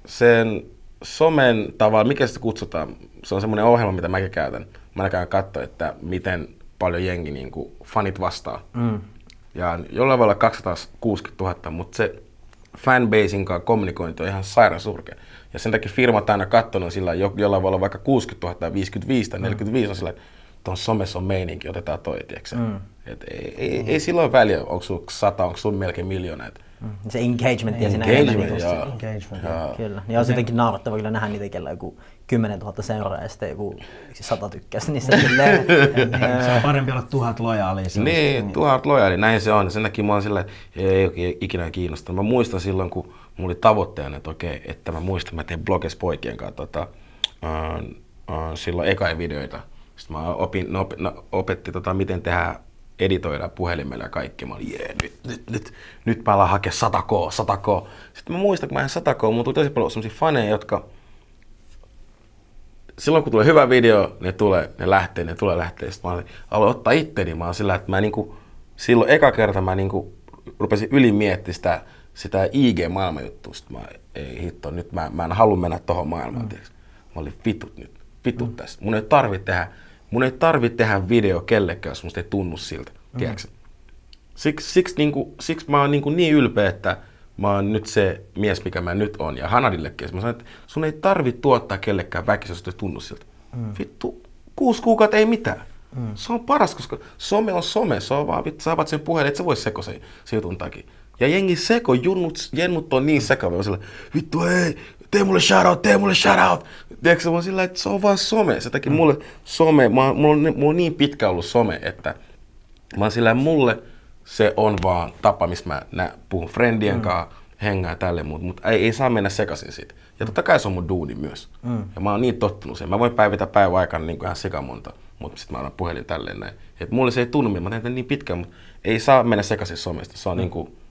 sen somen tavalla, mikä sitä kutsutaan, se on semmoinen ohjelma, mitä mäkin käytän. Mä käyn katsoa, että miten paljon jengi niinku fanit vastaa. Hmm. Ja jollain voi olla kaksisataakuusikymmentätuhatta, mutta se fanbasein kanssa kommunikointi on ihan sairaan surkea. Ja sen takia firmat aina katsonut sillä, jollain voi olla vaikka kuusikymmentätuhatta, viisikymmentäviisi tai neljäkymmentäviisi on sillä, että tuon somessa on meininki, otetaan toi, tiiäksä. Mm. Et ei, ei, ei silloin väliä, onko sun sata, onko sun melkein miljoona. Et... Mm. Se engagement ja siinä engagement, joo. Engagement, joo. Kyllä. Ja on jotenkin naurattava kyllä nähdä niitä, kellä joku kymmenentuhatta seuraajaa ja sitten joku sata tykkästä. Niin se, silleen, se on parempi olla tuhat lojaalia. Niin, tuhat lojaalia, näin se on. Sen takia mä oon sillä, ei, ei, ei ikinä kiinnostunut. Mä muistan silloin, kun mulla oli tavoitteena, että okei, että mä muistan, mä tein bloges poikien kanssa tota, uh, uh, silloin ekaja videoita. Sitten mä opin, no, no, opetti, tota, miten tehdä, editoida puhelimella ja kaikki. Mä olin, jee, nyt, nyt, nyt, nyt mä alan hakea sata K, sata K. Sitten mä muistan, kun mä en sata K, mulla tuli tosi paljon sellaisia faneja, jotka silloin kun tulee hyvä video, ne tulee, ne lähtee, ne tulee, lähtee. Sitten mä olin, aloin ottaa itteni, mä oon sillä, että mä niinku, silloin eka kerta mä niinku rupesin ylimiettimään sitä, sitä I G-maailman juttua. Sitten mä, ei hitto, nyt mä, mä en halua mennä tohon maailmaan. Mm. Mä olin vitut nyt, vitut mm. tästä. Mun ei tarvitse tehdä, mun ei tarvitse tehdä video kellekään, jos musta ei tunnu siltä, mm. tiedätkö? Siksi, siksi, niinku, siksi mä oon niinku niin ylpeä, että mä oon nyt se mies, mikä mä nyt oon. Ja Hanadillekin. Mä sanoin, että sun ei tarvitse tuottaa kellekään väkisin, jos ei tunnu siltä. Mm. Vittu, kuusi kuukautta ei mitään. Mm. Se on paras, koska some on some. Se on vaan, vittu, sä avaat sen puhelin, et sä voi seko se, se jutun takia. Ja jengi seko, junnut, jennut on niin sekavia. On sillä, vittu hei, tee mulle shoutout, tee mulle shoutout. Tiedätkö, mä oon sillä, että se on vaan some. Se takia mm. mulle some, mä, mulla, on, mulla on niin pitkä ollut some, että mä oon sillä, mulle se on vaan tapa, missä mä nä, puhun friendien mm. kanssa, hengää tälle, mutta mut ei, ei saa mennä sekaisin siitä. Ja totta kai se on mun duuni myös. Mm. Ja mä oon niin tottunut siihen. Mä voin päivitä päivän aikana niin ihan sikamonta, mutta sit mä annan puhelin tälleen näin. Et mulle se ei tunnu, mä teen niin pitkään, mutta ei saa mennä sekaisin somesta. Se on mm. niinku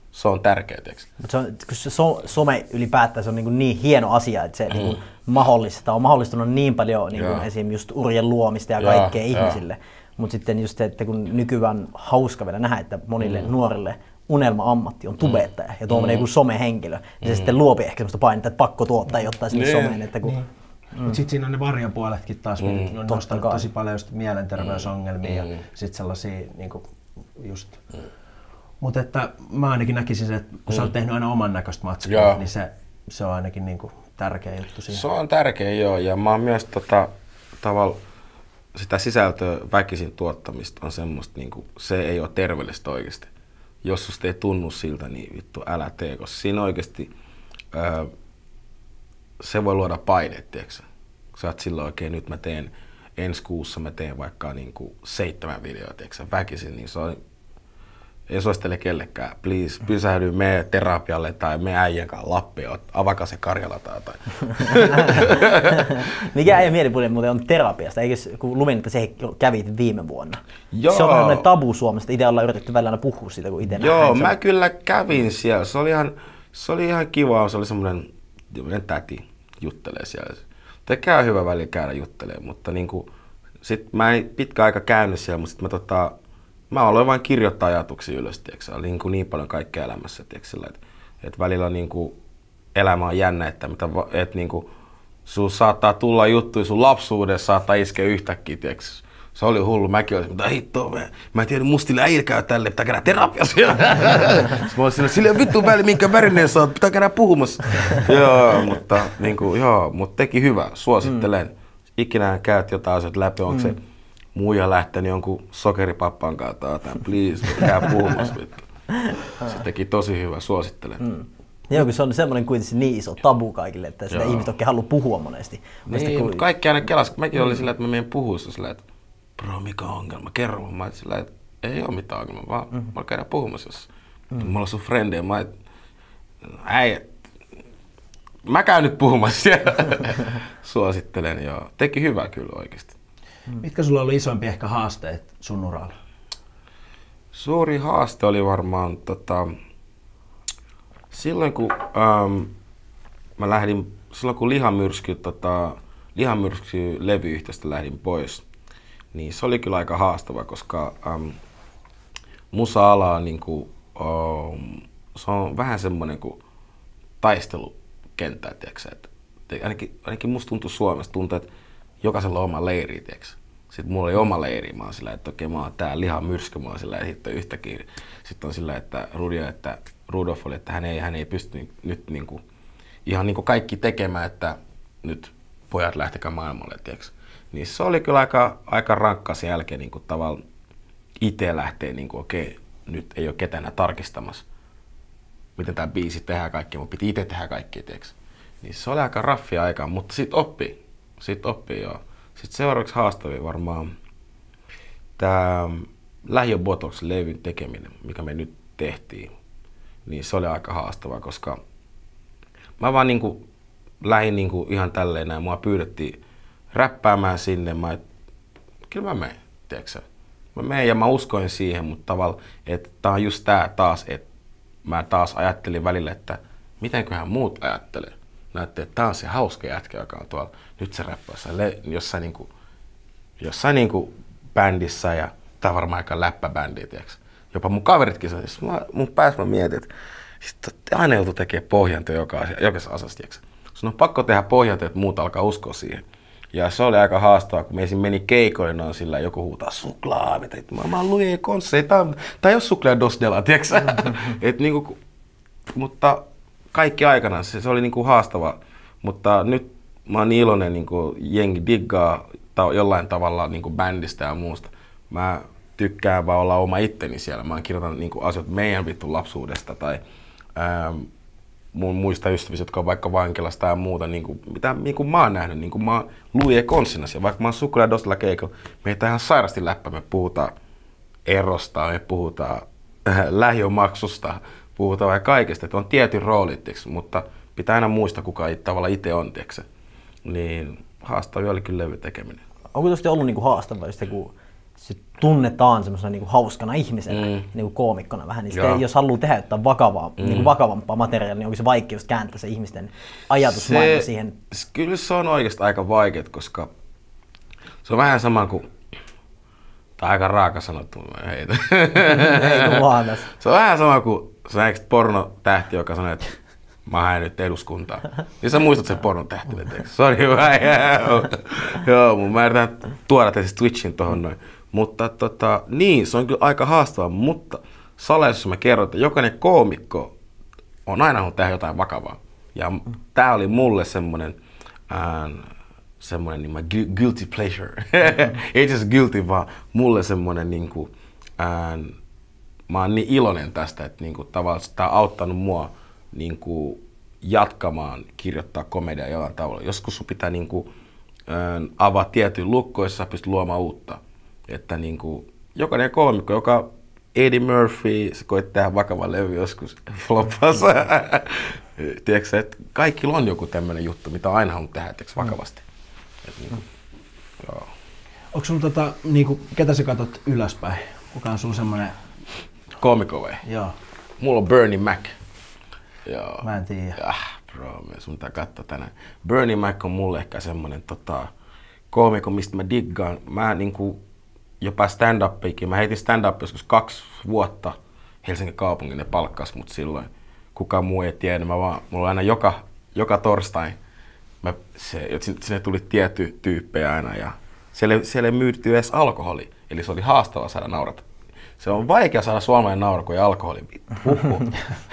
se on tärkeää. Mutta se on, kun se so, some ylipäätään se on niin, niin hieno asia, että se mm. niin mahdollistaa, on mahdollistunut niin paljon niin kuin esim. Just urien luomista ja kaikkea ja, ihmisille. Mutta sitten just se, että kun nykyään on hauska vielä nähdä, että monille mm. nuorille unelma-ammatti on tubettaja mm. ja tuommoinen mm. joku somehenkilö, niin mm. se sitten luopi ehkä sellaista painetta, että pakko tuottaa jotain sinne niin. someen. Että kun, niin. Mm. Mutta sitten siinä on ne varjopuoletkin taas, mm. ne on nostanut tosi paljon just mielenterveysongelmia mm. ja sitten sellaisia niinku just... Mm. Mutta että mä ainakin näkisin se, että kun mm. sä oot tehnyt aina oman näköistä matskia, niin se, se on ainakin niinku tärkeä juttu siinä. Se on tärkeä joo, ja mä oon myös tota, tavalla sitä sisältöä väkisin tuottamista on semmoista, niinku, se ei ole terveellistä oikeasti. Jos susta ei tunnu siltä, niin vittu älä tee, koska siinä oikeasti öö, se voi luoda paineet, tiedätkö? Sä oot silloin oikein, nyt mä teen ensi kuussa, mä teen vaikka niinku seitsemän videoa, tiedätkö? Väkisin, niin se on, ei suosittele kellekään. Please, pysähdy, mene terapialle tai mene äijän kanssa Lappiin, avakaa se Karjalataa tai... Mikä äijän mielipuoli muuten on terapiasta, eikö kun luin, että se kävit viime vuonna? Joo. Se on sellainen tabu Suomesta, itse ollaan yritetty välillä puhua siitä, kun itse Joo, nähdään. Mä kyllä kävin siellä, se oli ihan, se oli ihan kiva, se oli semmoinen täti juttelee siellä. Tekee hyvä väli käydä juttelemaan, mutta niinku, sit mä en pitkä aika käynyt siellä, mutta sit mä tota, mä aloin vain kirjoittaa ajatuksia ylös, tiiäksä. Oli niin, kuin niin paljon kaikkea elämässä, tiiäksä, että, että välillä niin kuin elämä on jännä, että, että, että niin kuin, sun saattaa tulla juttuja sun lapsuudessa, saattaa iskeä yhtäkkiä, tiiäksä. Se oli hullu, mäkin olisin, mutta hittoa, mä, mä en tiedä, mustille äijille käy tälle, pitää käydä terapiassa. Mä olisin, sillä ei ole vittu väli, minkä värinen sä oot, pitää käydä puhumassa. joo, mutta, niin kuin, joo, mutta teki hyvä, suosittelen. Mm. Ikinä käyt jotain asioita läpi, onko mm. se muija lähtenyt jonkun sokeripappan kanssa tai please, käy puhumassa vittu. Se teki tosi hyvä, suosittelen. Mm. Joo, kun se on semmoinen kuitenkin niin iso tabu kaikille, että sitä ihmiset oikein haluaa puhua monesti. Niin, kun... kaikki aina kelas. Mäkin olin sillä, että mä menen puhua sillä, että bro, mikä on ongelma? Kerro. Mä olin sillä, että ei ole mitään ongelmaa, vaan mm-hmm. mä käydään puhumassa, jos mm-hmm. mulla on sun frendejä. Mä olin, äijä, mä käyn nyt puhumassa siellä. Suosittelen, joo. Teki hyvää kyllä oikeasti. Mitkä sulla oli isoimpi ehkä haasteet sun uralla? Suuri haaste oli varmaan tota, silloin kun ähm, mä lähdin, silloin kun lihamyrsky, tota, lihamyrsky levyyhtiöstä lähdin pois, niin se oli kyllä aika haastava, koska ähm, musa-ala on niinku, ähm, se on vähän semmoinen kuin taistelukenttä, tiiäksä, että ainakin, ainakin musta tuntuu Suomessa, tuntuu, että jokaisella on oma leiri, tiiäksä. Sitten mulla oli oma leiri, mä oon sillä, että okei, mä oon tää lihamyrsky, mä oon sillä, ja sitten yhtäkkiä, sitten on sillä, että Rudio, että Rudolf oli, että hän ei, hän ei pysty nyt niinku, ihan niinku kaikki tekemään, että nyt pojat lähtekää maailmalle, tiiäksä. Niin se oli kyllä aika, aika rankka sen jälkeen niinku tavallaan itse lähtee, niinku okei, nyt ei ole ketään enää tarkistamassa, miten tää biisi tehdään kaikki, mun piti itse tehdä kaikki, tiiäksä. Niin se oli aika raffia aikaa, mutta sit oppii, sit oppii joo. Sitten seuraavaksi haastavin varmaan tämä lähiöbotox-levyn tekeminen, mikä me nyt tehtiin, niin se oli aika haastavaa, koska mä vaan niinku lähdin niinku ihan tälleen näin, mua pyydettiin räppäämään sinne, mä et, kyllä mä menen, tiedätkö? Mä menen ja mä uskoin siihen, mutta tavallaan, että tää on just tää taas, että mä taas ajattelin välillä, että mitenköhän muut ajattelee. Näette, että tää on se hauska jätkä, joka on tuolla, nyt se räppää jossain, niinku, jossain niinku bändissä ja tää on varmaan aika läppäbändi, tiiäks. Jopa mun kaveritkin sanoi, mun päässä mä mietin, että sit aina joutuu tekemään pohjantoja joka, jokaisessa asiassa, tiiäks. Sun on pakko tehdä pohjantoja, että muut alkaa uskoa siihen. Ja se oli aika haastavaa, kun me ensin meni keikoille, noin sillä joku huutaa suklaa, mitä, mä, mä oon lujee konsseja, tää, tää ei oo suklaa dosdela, tiiäks. Et niinku, mutta kaikki aikana se, se oli niinku haastava, mutta nyt mä oon niin iloinen, niinku jengi diggaa ta- jollain tavalla niinku bändistä ja muusta. Mä tykkään vaan olla oma itteni siellä. Mä oon kirjoittanut niinku asioita meidän vittu lapsuudesta tai ää, mun muista ystävistä, jotka on vaikka vankilasta ja muuta, niinku, mitä niinku mä oon nähnyt. Niinku mä oon Louis Consina siellä, vaikka mä oon Suklaa ja Dostalla keikolla. Meitä ihan sairasti läppä, me puhutaan erosta, me puhutaan äh, lähiömaksusta. Puhutaan vähän kaikesta, että on tietyn roolit, tiiäks, mutta pitää aina muistaa, kuka tavallaan itse on, tiiäks. Niin haastavia oli kyllä levy tekeminen. Onko tosta ollut niinku haastavaa, kun se tunnetaan semmoisena niinku hauskana ihmisenä, mm. niinku koomikkona vähän, niin sitten, jos haluaa tehdä jotain vakavaa, mm. niinku vakavampaa materiaalia, niin onko se vaikea just kääntää se ihmisten ajatusmaailma siihen? Kyllä se on oikeastaan aika vaikeaa, koska se on vähän sama kuin, tai aika raaka sanottu, heitä. Ei kun vaan tässä. Se on vähän sama kuin sä pornotähti, joka sanoo, että mä haen nyt eduskuntaa. Niin sä muistat sen pornotähtiä, teekö? Sori, joo, mun mä yritän tuoda tietysti Twitchin tohon noin. Mutta tota, niin, se on kyllä aika haastavaa, mutta salaisuus mä kerron, että jokainen koomikko on aina halunnut tehdä jotain vakavaa. Ja tää oli mulle semmonen, äh, semmonen niin mä, guilty pleasure. Ei just guilty, vaan mulle semmonen niinku, äh, mä oon niin iloinen tästä, että niinku, tavallaan tää on auttanut mua niinku, jatkamaan, kirjoittaa komediaa jollain tavalla. Joskus sun pitää niinku, äh, avaa tietyn lukkoissa, pystyt luomaan uutta. Että niinku, jokainen koomikko, joka Eddie Murphy, se koitti tehdä vakava levy joskus floppasi. Tiedätkö, että kaikilla on joku tämmöinen juttu, mitä aina on tehdä tiedätkö, vakavasti. Et niinku, joo. Onko sun tota, niinku, ketä sä katot ylöspäin? Kuka on sun semmonen... Koomikko vai? Joo. Mulla on Bernie Mac. Joo. Mä en tiedä. Ah, bro, sun pitää katsoa tänään. Bernie Mac on mulle ehkä semmonen tota, koomikko, mistä mä diggaan. Mä niinku... Jopa stand-upikin. Mä heitin stand-up joskus kaksi vuotta Helsingin kaupungin, ne palkkas mut silloin. Kukaan muu ei tiedä. Mä vaan, mulla aina joka, joka torstai, mä, se, sinne tuli tietty tyyppejä aina ja siellä, siellä ei myyty edes alkoholi. Eli se oli haastava saada naurata. Se on vaikea saada suomalainen naura, kun ei alkoholi. Huhhuh.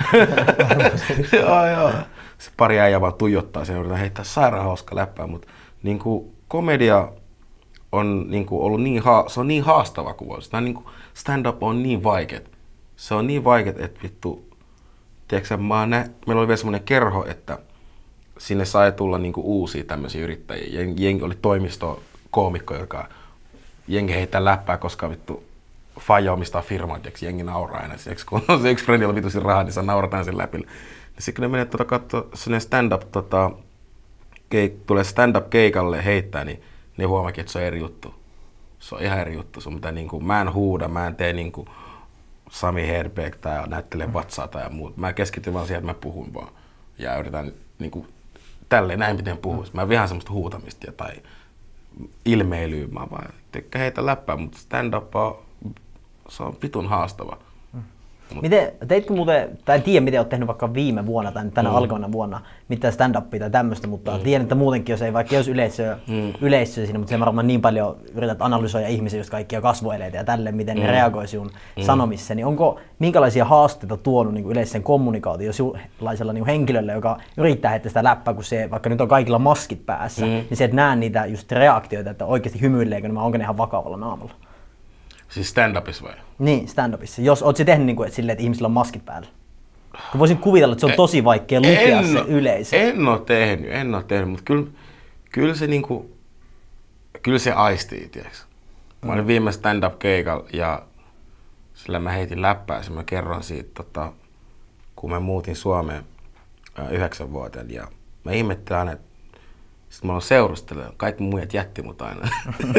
joo, joo. Se pari äijä vaan tuijottaa, se yritetään heittää sairaan hauska läppää, mutta niin kuin komedia on niinku ollut niin, ha- se on niin haastava kuvaus. Niinku stand-up on niin vaikeet. Se on niin vaikeet, että vittu, tiedätkö, mä nä- meillä oli vielä semmoinen kerho, että sinne sai tulla niinku uusia tämmöisiä yrittäjiä. Jengi oli toimistokoomikko, joka jengi heittää läppää, koska vittu faija omistaa firmaa, tiedätkö, jengi nauraa aina. Tiedätkö, kun on se yksi frendi, jolla vitusti rahaa, niin saa naurataan sen läpi. Ja sitten kun ne menee tuota katsoa sinne stand-up, tota, keik- tulee stand-up keikalle heittää, niin niin huomaakin, että se on eri juttu. Se on ihan eri juttu. Sun pitää, niin kuin, mä en huuda, mä en tee niin kuin Sami Hedberg tai näyttele vatsaa tai muuta. Mä keskityn vaan siihen, että mä puhun vaan. Ja yritän niin kuin, tälleen näin miten puhuisi. Mä vihaan semmoista huutamista tai ilmeilyä. Mä vaan tykkään heitä läppää, mutta stand-up on, se on vitun haastava. Miten, teitkö muuten, tai en tiedä miten olet tehnyt vaikka viime vuonna tai tänä mm. alkoina vuonna mitään stand-upia tai tämmöistä, mutta mm. tiedän, että muutenkin jos ei vaikka jos yleisöä, mm. yleisöä siinä, mutta sen varmaan niin paljon yrität analysoida ihmisiä, just kaikkia kasvoeleitä ja tälleen, miten mm. ne reagoi sinun mm. sanomiseen, niin onko minkälaisia haasteita tuonut niin yleisen kommunikaatio sellaisella niin henkilölle, joka yrittää heittää sitä läppää, kun se, vaikka nyt on kaikilla maskit päässä, mm. niin se et näe niitä just reaktioita, että oikeasti hymyileekö ne, vai onko ne ihan vakavalla naamalla? Siis stand-upissa vai? Niin, stand-upissa. Jos oot se tehnyt niin kuin, että silleen, että ihmisillä on maskit päällä. Kun voisin kuvitella, että se on tosi vaikea lukea en, se yleisö. En ole tehnyt, en ole tehnyt, mutta kyllä, kyllä se niinku, kyllä se aistii, tiiäks. Mä olin viime stand-up-keikalla ja sillä mä heitin läppää, mä kerron siitä, tota, kun mä muutin Suomeen yhdeksän vuoteen ja mä ihmettelin aina, että sit mä oon seurustellut, kaikki muijat jätti mut aina.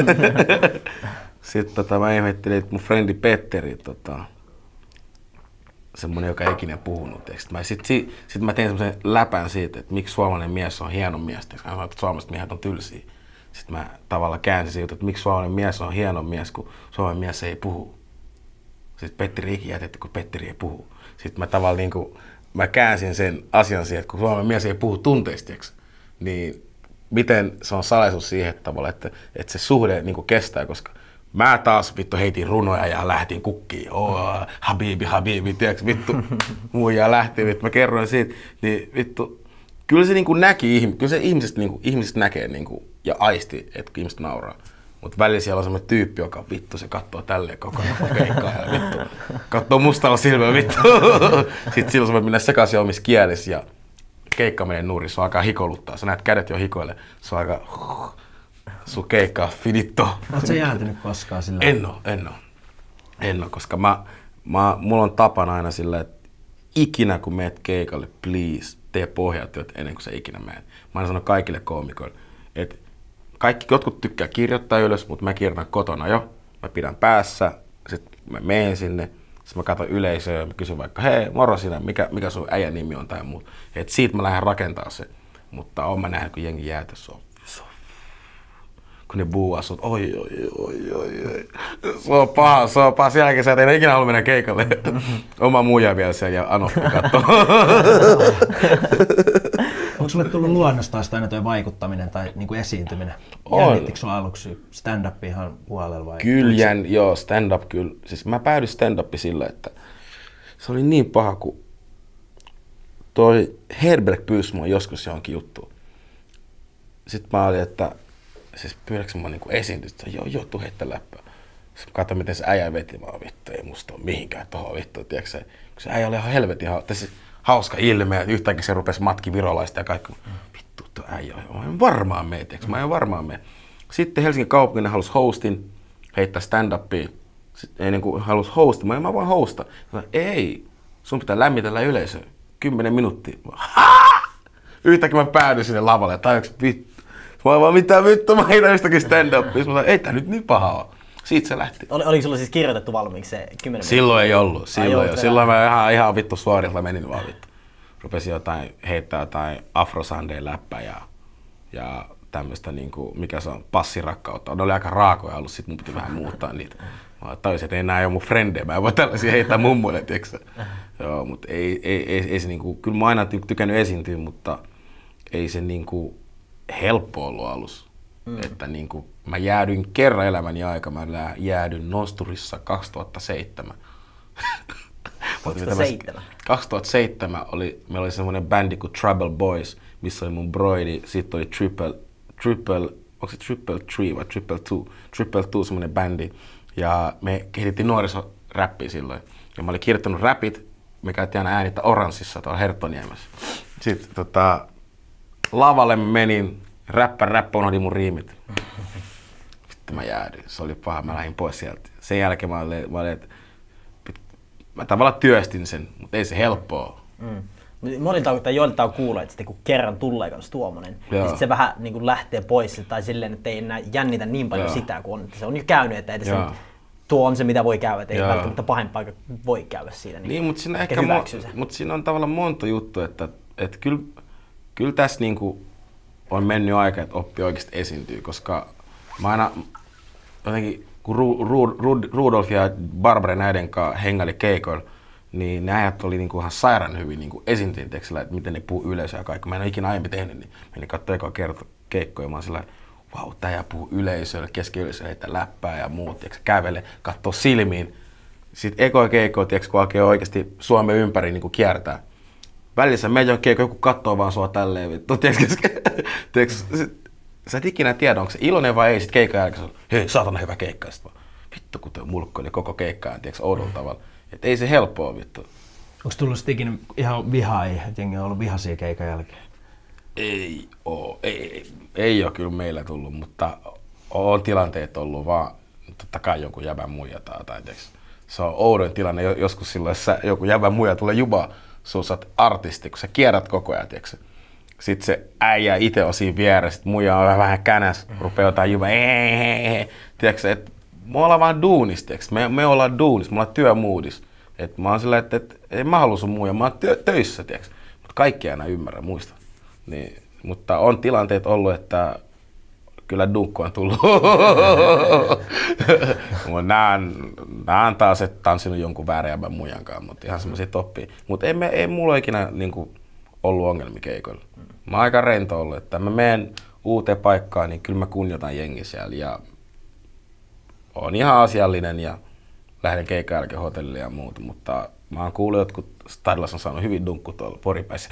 Sitten tota, mä ihmettelin, että mun frendi Petteri, tota, semmonen, joka ei ikinä puhunut. Sitten sit, sit, sit mä tein semmoisen läpän siitä, että miksi suomalainen mies on hieno mies. Hän sanoi, että suomalaiset miehet on tylsiä. Sitten mä tavallaan käänsin siitä, että miksi suomalainen mies on hieno mies, kun suomalainen mies ei puhu. Sitten Petteri ikinä jätetty, kun Petteri ei puhu. Sitten mä tavallaan niin kuin, mä käänsin sen asian siihen, että kun suomalainen mies ei puhu tunteista, niin miten se on salaisuus siihen tavalla, että, että se suhde niin kuin kestää, koska mä taas vittu heitin runoja ja lähtin kukkiin. Oh, habibi, habibi, tiedätkö, vittu. Muija lähti, vittu. Mä kerroin siitä. Niin vittu, kyllä se niinku näki, kyllä se ihmiset, niinku, ihmiset näkee niinku, ja aisti, että ihmiset nauraa. Mut välillä siellä on semmoinen tyyppi, joka vittu, se kattoo tälleen koko ajan keikkaa ja vittu. Kattoo mustalla silmällä, vittu. Sitten silloin se voi mennä sekaisin omissa kielissä ja keikka menee nurin, se alkaa hikoluttaa. Sä näet kädet jo hikoille, se alkaa sun keikka finito. Oot sä jäätynyt koskaan sillä? En oo, en oo. En oo, koska mä, mä, mulla on tapana aina sillä, että ikinä kun meet keikalle, please, tee pohjatyöt ennen kuin sä ikinä meet. Mä aina sanon kaikille koomikoille, että kaikki, jotkut tykkää kirjoittaa ylös, mutta mä kirjoitan kotona jo. mä pidän päässä, sit mä menen sinne, sit mä katson yleisöä ja mä kysyn vaikka, hei moro sinä, mikä, mikä sun äijän nimi on tai muuta. Et siitä mä lähden rakentamaan se, mutta oon mä nähnyt, kun jengi jäätä, se on, se on, kun ne buuaa sut, oi oi oi oi oi, se on paha, se on paha, sen jälkeen sä et enää ikinä halua mennä keikalle. Oma muija vielä siellä ja Anoppi kattoo. Onko sulle tullut luonnostaan sitä aina toi vaikuttaminen tai niinku esiintyminen? On. Jännittikö sun aluksi stand-up ihan puolella vai? Kyllä, jän, joo, stand-up kyllä. Siis mä päädyin stand-up sillä, että se oli niin paha, kun toi Herberg pyysi mua joskus johonkin juttuun. Sitten mä olin, että siis pyydätkö mä niinku esiintyä? Sitten joo, joo, tuu heittää läppää. Sitten mä katsoin, miten se äijä veti. Mä oon, vittu, ei musta ole mihinkään tohon vittu, tiedätkö se? Kun se äijä oli ihan helvetin hauska. hauska ilme, ja yhtäkkiä se rupesi matki virolaista ja kaikki. Vittu, tuo äijä on, mä en varmaan mene, tiiäks? Mä en varmaan mene. Sitten Helsingin kaupungin halusi hostin, heittää stand-upia. Sitten ennen kuin halusi hostin, mä en mä vaan hosta. Sanoin, ei, sun pitää lämmitellä yleisöä. Kymmenen minuuttia. Yhtäkkiä mä päädyin sinne lavalle ja tajuks vittu. Mä oon vaan mitään vittu, mä heitän yhtäkkiä stand-upia. Mä sanoin, ei tää nyt niin paha ole. Siitä se lähti. Oli, oliko sulla siis kirjoitettu valmiiksi se kymmenen Silloin ei ollut. Silloin, Ai, silloin mä ihan, ihan vittu suorilta menin vaan vittu. Rupesin jotain, heittää jotain Afro Sunday läppää ja, ja tämmöstä niinku, mikä se on, passirakkautta. Ne oli aika raakoja ollut, sit mun piti vähän muuttaa niitä. Mä tajusin, että ei nää ole mun frendejä, mä en voi tällaisia heittää mummoille, tiiäksä. Joo, mut ei, ei, ei, ei se niinku, kyllä mä aina tykännyt esiintyä, mutta ei se niinku helppo ollut alussa. Mm. Että niinku, mä jäädyin kerran elämäni aika, mä jäädyin Nosturissa kaksituhattaseitsemän. kaksituhattaseitsemän? kaksituhattaseitsemän oli, meillä oli semmoinen bändi kuin Trouble Boys, missä oli mun broidi, sitten oli Triple, Triple, onko se Triple Three vai Triple Two? Triple Two semmoinen bändi, ja me kehitettiin nuorisoräppiä silloin. Ja mä olin kirjoittanut räpit, me käytiin aina äänittää Oranssissa tuolla Herttoniemessä. Sitten tota, lavalle menin, räppä, räppä, unohdin mun riimit. Vittu mä jäädyin, se oli paha, mä lähdin pois sieltä. Sen jälkeen mä olin, mä, olin, että mä tavallaan työstin sen, mutta ei se helppoa. Mm. Monilta tai joilta on kuullut, että sitten kun kerran tulee kans tuommoinen, niin sit se vähän niin kuin lähtee pois tai silleen, että ei enää jännitä niin paljon Joo. sitä, kun on, että se on jo käynyt, että se on, tuo on se mitä voi käydä, että ei Joo. välttämättä pahempaa voi käydä siinä. Niin, niin mutta, siinä ehkä mo- mutta siinä on tavallaan monta juttua, että, että kyllä, kyllä tässä niin kuin on mennyt aika, että oppii oikeasti esiintyy, koska mä aina jotenkin, kun Ru, Ru, Ru, Rudolf ja Barbara näiden kanssa hengaili keikoilla, niin ne äijät oli niinku ihan sairaan hyvin niinku esiintyjien tekstillä, että miten ne puhuu yleisöä ja kaikki. Mä en ole ikinä aiemmin tehnyt, niin menin katsoa ekaa kerta keikkoja ja mä oon sillä vau, tää äijä puhuu yleisölle, keski-yleisöä heittää läppää ja muut, tiiäks, kävelee, katsoo silmiin. Sitten ekoja keikkoja, tiiäks, kun alkoi oikeasti Suomen ympäri niinku kiertää. Välissä meidän keikko, joku kattoo vaan sua tälleen, vittu, tiiäks, tiiäks, sä et ikinä tiedä, onko se iloinen vai ei, sit keikan jälkeen hei, saatana hyvä keikka, sit vaan vittu, kun tuo mulkkoili koko keikkaan, tiiäks, oudolla tavalla. Et ei se helppoa, vittu. Onko tullut sit ikinä ihan vihaa, että jengi on ollut vihaisia keikan jälkeen? Ei oo, ei, ei, ei oo kyllä meillä tullut, mutta on tilanteet ollut vaan, totta kai jonkun jäbän muija tai, tai tiiäks, se on oudoin tilanne, joskus silloin, jos sä, joku jäbän muija tulee jubaa, sun sä oot artisti, kun sä kierrät koko ajan, tiiäks. Sitten se äijä itse on siinä vieressä, sit muija on vähän känäs, rupeaa jotain jubaa, tiiäks, että me ollaan vaan duunis, tiiäks. Me, me ollaan duunis, me ollaan työmuudis. Et mä oon sillä, että et, ei mä halua sun muija, mä oon työ, töissä, tiiäks. Mut kaikki ei aina ymmärrä, muista. Niin, mutta on tilanteet ollut, että kyllä dunkku on tullut. nää, nää on taas, että tanssinut jonkun väärejäbän muijankaan, mutta ihan semmosia toppia. Mut ei, ei mulla ole ikinä niinku ollut ongelmia keikoilla. Mä oon aika rento ollut, että mä menen uuteen paikkaan, niin kyllä mä kunnioitan jengi siellä. Ja on ihan asiallinen ja lähden keikan jälkeen hotellille ja muuta, mutta mä oon kuullut, että Stadlas on saanut hyvin dunkku tuolla Poripäissä.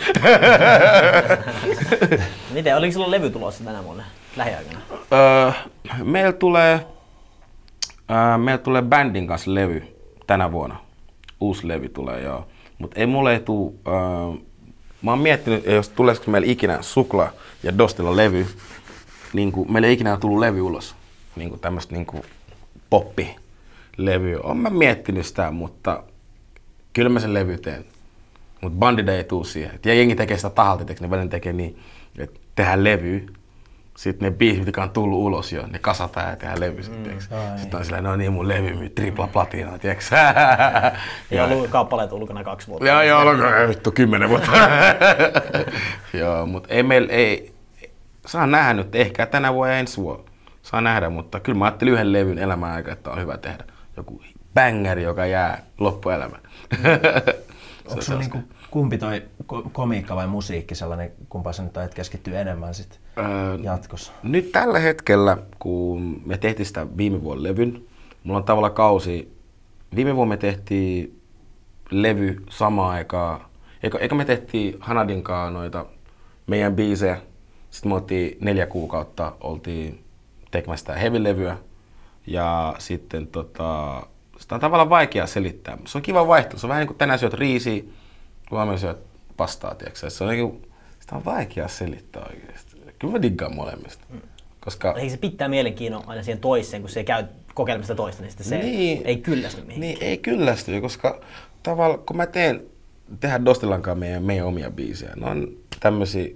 Miten, oliko sulla levy tulossa tänä vuonna lähiaikana? Öö, meillä tulee, öö, meillä tulee bändin kanssa levy tänä vuonna. Uusi levy tulee, joo. Mutta ei mulle ei tuu, öö, mä oon miettinyt, jos tuleeko meillä ikinä Sukla ja Dostilla levy, niin kuin, meillä ei ikinä tullut levy ulos. Niin kuin tämmöstä niin kuin poppi-levy. Oon mä miettinyt sitä, mutta kyllä mä sen levy teen. Mutta bandida ei tuu siihen. Ja jengi tekee sitä tahalta, ne välillä tekee niin, että tehdään levy Sitten ne biisit, mitkä on tullut ulos jo, ne kasataan ja tehdään levy sitten. Mm, sitten on silleen, no niin, mun levy myy tripla platinaa, tiiäks? Ja on kappaleet ulkona kaksi vuotta. Joo, joo, on vittu kymmenen vuotta. Joo, mutta ei meillä, ei, saa nähdä nyt, ehkä tänä vuonna ja ensi vuonna. Saa nähdä, mutta kyllä mä ajattelin yhden levyn elämän aikaa, että on hyvä tehdä. Joku bangeri, joka jää loppuelämään. Onko se niinku, kumpi toi komiikka vai musiikki sellainen, kumpaan sä nyt keskittyy enemmän sit öö, jatkossa? Nyt tällä hetkellä, kun me tehtiin sitä viime vuonna levyn, mulla on tavallaan kausi. Viime vuonna me tehtiin levy samaan aikaan. Eikö, eikö me tehtiin Hanadin kanssa noita meidän biisejä. Sitten me oltiin neljä kuukautta oltiin tekemässä sitä heavy-levyä. Ja sitten tota, sitä on tavallaan vaikea selittää. Se on kiva vaihtelu. Se on vähän niin kuin tänään syöt riisiä, huomenna syöt pastaa, tiiäksä. Se on niin kuin, sitä on vaikea selittää oikeasti. Kyllä mä diggaan molemmista. Mm. Koska eikö se pitää mielenkiinnon aina siihen toiseen, kun se käy kokeilemista toista, niin sitten se niin, ei kyllästy mihinkään. Niin, ei kyllästy, koska tavallaan kun mä teen, tehdään Dostilankaan meidän, meidän omia biisejä, ne on tämmösiä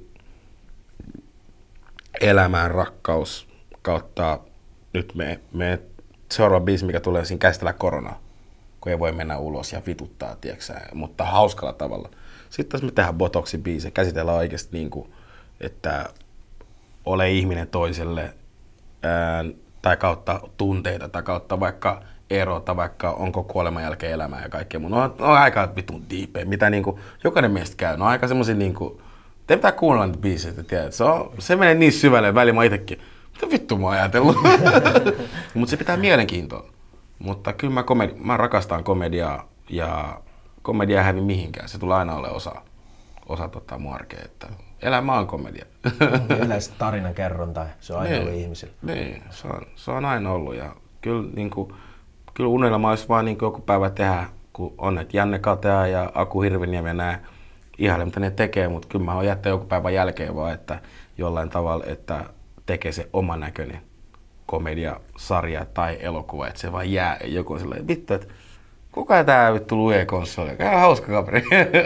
elämään rakkaus kautta nyt me, me seuraava biisi, mikä tulee siinä käsitellä koronaa, kun ei voi mennä ulos ja vituttaa, tiiäksä, mutta hauskalla tavalla. Sitten jos me tehdään botoxin biisejä, käsitellään oikeasti niin kuin, että ole ihminen toiselle ää, tai kautta tunteita tai kautta vaikka erota, vaikka onko kuoleman jälkeen elämää ja kaikkea muuta. No, on aika vitun diipejä, mitä niinku, jokainen meistä käy. No aika semmosia niinku, te pitää kuunnella niitä biisejä, tiedät. Se, on, se menee niin syvälle väliin, mä itekin, mitä vittu mä oon ajatellut. Mutta se pitää mielenkiintoa. Mutta kyllä mä, komedi- mä rakastan komediaa ja komedia ei hävi mihinkään. Se tulee aina olemaan osa, osa tota mun arkea. Että elämä on komedia. Yleisesti tarinan kerronta, se on aina niin, ollut ihmisillä. Niin, se on, se on aina ollut. Ja kyllä, niin kuin, kyllä unelma olisi vaan niin kuin joku päivä tehdä, kun on, että Janne Katea ja Aku Hirviniemi ja nää ihaile, mitä ne tekee, mutta kyllä mä oon jättää joku päivän jälkeen vaan, että jollain tavalla, että tekee se oman näköinen komediasarja tai elokuva, että se vaan jää joku sellainen, vittu, että kuka tää vittu lue konsoli, käy hauska kaveri.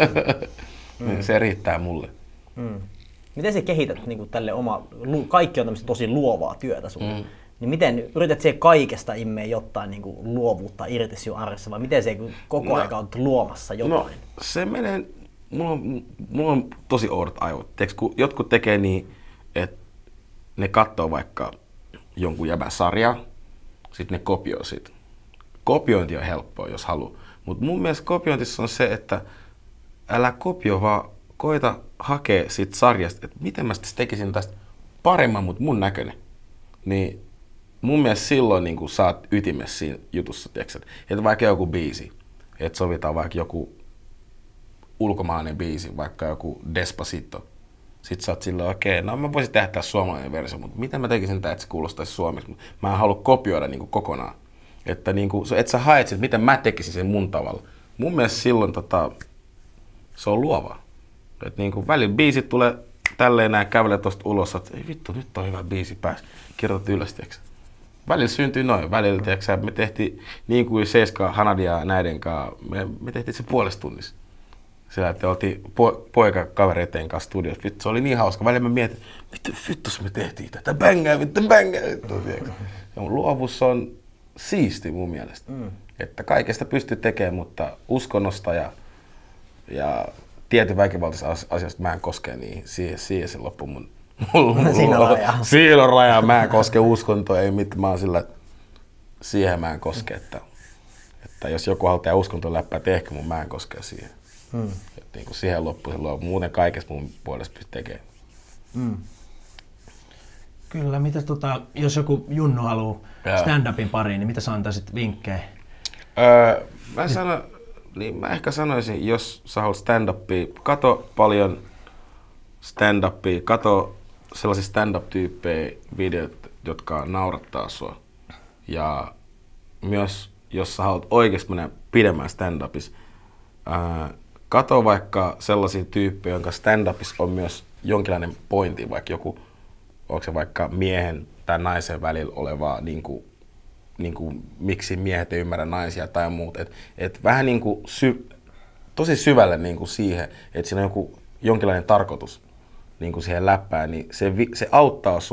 Mm. Se riittää mulle. Mm. Miten sä kehität niin tälle oma, kaikki on tämmöistä tosi luovaa työtä sulle, mm. niin miten yrität siihen kaikesta immeä jotain niin kuin luovuutta irti sinun arjessa, vai miten se koko no, aika olet luomassa jotain? No, se menee, mulla on, mulla on tosi oudot aivot. Teekö, kun jotkut tekee niin, että ne katsoo vaikka jonkun jäbän sarjaa, sitten ne kopioi sit. Kopiointi on helppoa, jos haluaa. Mutta mun mielestä kopiointissa on se, että älä kopioi, vaan koita hakea siitä sarjasta, että miten mä tekisin tästä paremman, mutta mun näköinen. Niin mun mielestä silloin niin kun saat ytimessä siinä jutussa, tiiäksä, että vaikka joku biisi, että sovitaan vaikka joku ulkomainen biisi, vaikka joku Despacito. Sitten sä oot silleen, okei, okay, no mä voisin tehdä tässä suomalainen versio, mutta miten mä tekisin tää, että se kuulostaisi suomeksi. Mä en halua kopioida niin kuin kokonaan. Että niin kuin, et sä haet sit, miten mä tekisin sen mun tavalla. Mun mielestä silloin tota, se on luovaa. Että niin kuin välillä biisit tulee tälleen näin, kävelee tosta ulos, että ei vittu, nyt on hyvä biisi pääs. Kirjoitat ylös, tiiäksä. Välillä syntyy noin. Välillä, tiiäksä, me tehtiin niin kuin Seiska, Hanadia näiden kanssa, me, me tehtiin se puolesta tunnissa. Sillä, että oltiin po- poikakavereiden kanssa studiossa. Vittu, se oli niin hauska. Välillä mä mietin, mitä vittus me tehtiin tätä, bängää, vittu, bängää. Ja mun luovuus on siisti mun mielestä. Mm. Että kaikesta pystyy tekemään, mutta uskonnosta ja, ja tietyn väkivaltaisista asioista mä en koske niihin. Siihen, siihen se loppu mun... Siinä on raja. Siinä on raja. Mä en koske uskontoa, ei mitään. Mä oon sillä, siihen mä en koske. Että, että jos joku haluaa tehdä uskontoa läppää, tehkö mun, mä en koske siihen. Mm. Että niin kuin siihen loppuun, muuten kaikesta mun puolesta pystyy tekemään. Mm. Kyllä, mitä tota, jos joku junnu haluaa stand-upin pariin, niin mitä sä antaisit vinkkejä? Öö, mä, sano, niin mä ehkä sanoisin, jos sä haluat stand-upia, kato paljon stand-upia, kato sellaisia stand-up-tyyppejä videot, jotka naurattaa sua. Ja myös, jos sä haluat oikeasti mennä pidemmän stand-upissa, öö, kato vaikka sellaisia tyyppejä, jonka stand-upissa on myös jonkinlainen pointti, vaikka joku, onko se vaikka miehen tai naisen välillä olevaa, niin kuin, niin kuin, miksi miehet ei ymmärrä naisia tai muut. Et, et vähän niin kuin sy, tosi syvälle niin kuin siihen, että siinä on joku jonkinlainen tarkoitus niin kuin siihen läppään, niin se, se auttaa sua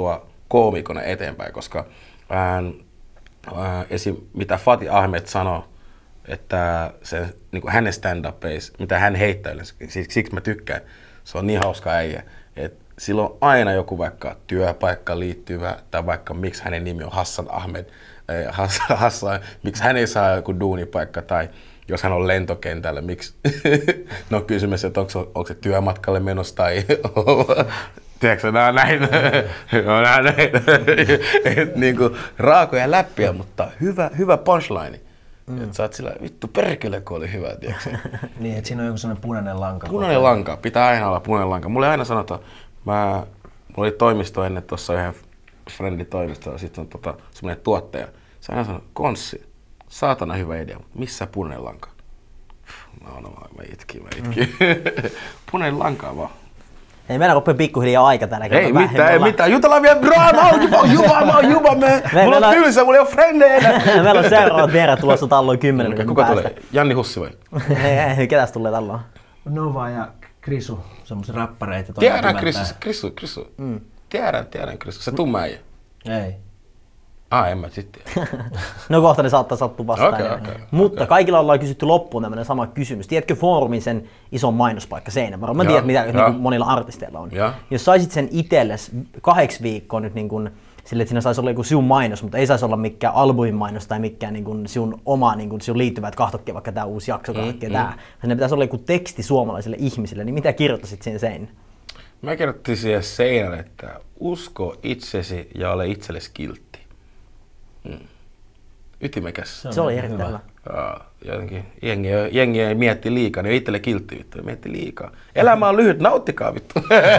koomikona eteenpäin, koska ää, ää, esim. Mitä Fatih Ahmed sanoi, että se, niin kuin hänen stand-upeissa, mitä hän heittää yleensä, siksi, siksi mä tykkään, se on niin hauska äijä, että sillä on aina joku vaikka työpaikka liittyvä, tai vaikka miksi hänen nimi on Hassan Ahmed, äh, Hassan, Hassan, miksi hän ei saa joku duunipaikka, tai jos hän on lentokentällä, miksi, no kysymys, että onko, onko se työmatkalle menossa, tai tiedätkö, nämä on näin, no, nämä näin, et, niin kuin, raakoja läppiä, mutta hyvä, hyvä punchline. Mm. Että sä oot sillä, vittu perkele, kun oli hyvä, tiedätkö? Niin, että siinä on joku sellainen punainen lanka. Punainen lanka, pitää aina olla punainen lanka. Mulle aina sanotaan, mä, mulla oli toimisto ennen tuossa yhden friendin toimistolla, sitten on tota, semmoinen tuottaja. Se aina sanoo, Konssi, saatana hyvä idea, mutta missä punainen lanka? No, no, mä itkin, mä itkin. Mm. Punainen lanka vaan. Ei meillä rupea pikkuhiljaa aika täällä. Ei mitään, ei mitään. Jutellaan vielä, bro, mä oon juba, juba, mä oon juba, me. Me, mulla on tylsä, mulla ei oo frendejä. Meillä on seuraavat vierat tulossa talloon kymmenen minuutin Kuka päästä. tulee? Janni Hussi vai? ei, ei, ketäs tulee talloon? Nova ja Krisu, semmosia räppäreitä. Tiedän Krisu, Krisu, Krisu. Mm. Tiedän, tiedän Krisu. Se tumma äijä. Ei. Ah, en mä sit tiedä. No kohta ne saattaa sattua vastaan. Okay, okay, Mutta okay. kaikilla ollaan kysytty loppuun tämmönen sama kysymys. Tiedätkö Foorumin sen ison mainospaikka Seinäjoella? Mä tiedän, mitä niin monilla artisteilla on. Ja. Jos saisit sen itsellesi kahdeksi viikkoa nyt niin kun, sille, että siinä saisi olla joku sinun mainos, mutta ei saisi olla mikään albumin mainos tai mikään niin kun sinun oma niin kun, sinun liittyvä, että kahtokkia vaikka tämä uusi jakso, kahtokkia mm, tämä. Mm. Siinä pitäisi olla joku teksti suomalaisille ihmisille, niin mitä kirjoittaisit siihen seinään? Mä kirjoitin siihen seinälle, että usko itsesi ja ole itsellesi kiltti. Mm. Ytimekäs. Se, se oli erittäin hyvä. Jaa, jotenkin jengi, jengi ei mietti liikaa, niin itselle kiltti vittu, ei mietti liikaa. Elämä on lyhyt, nauttikaa vittu.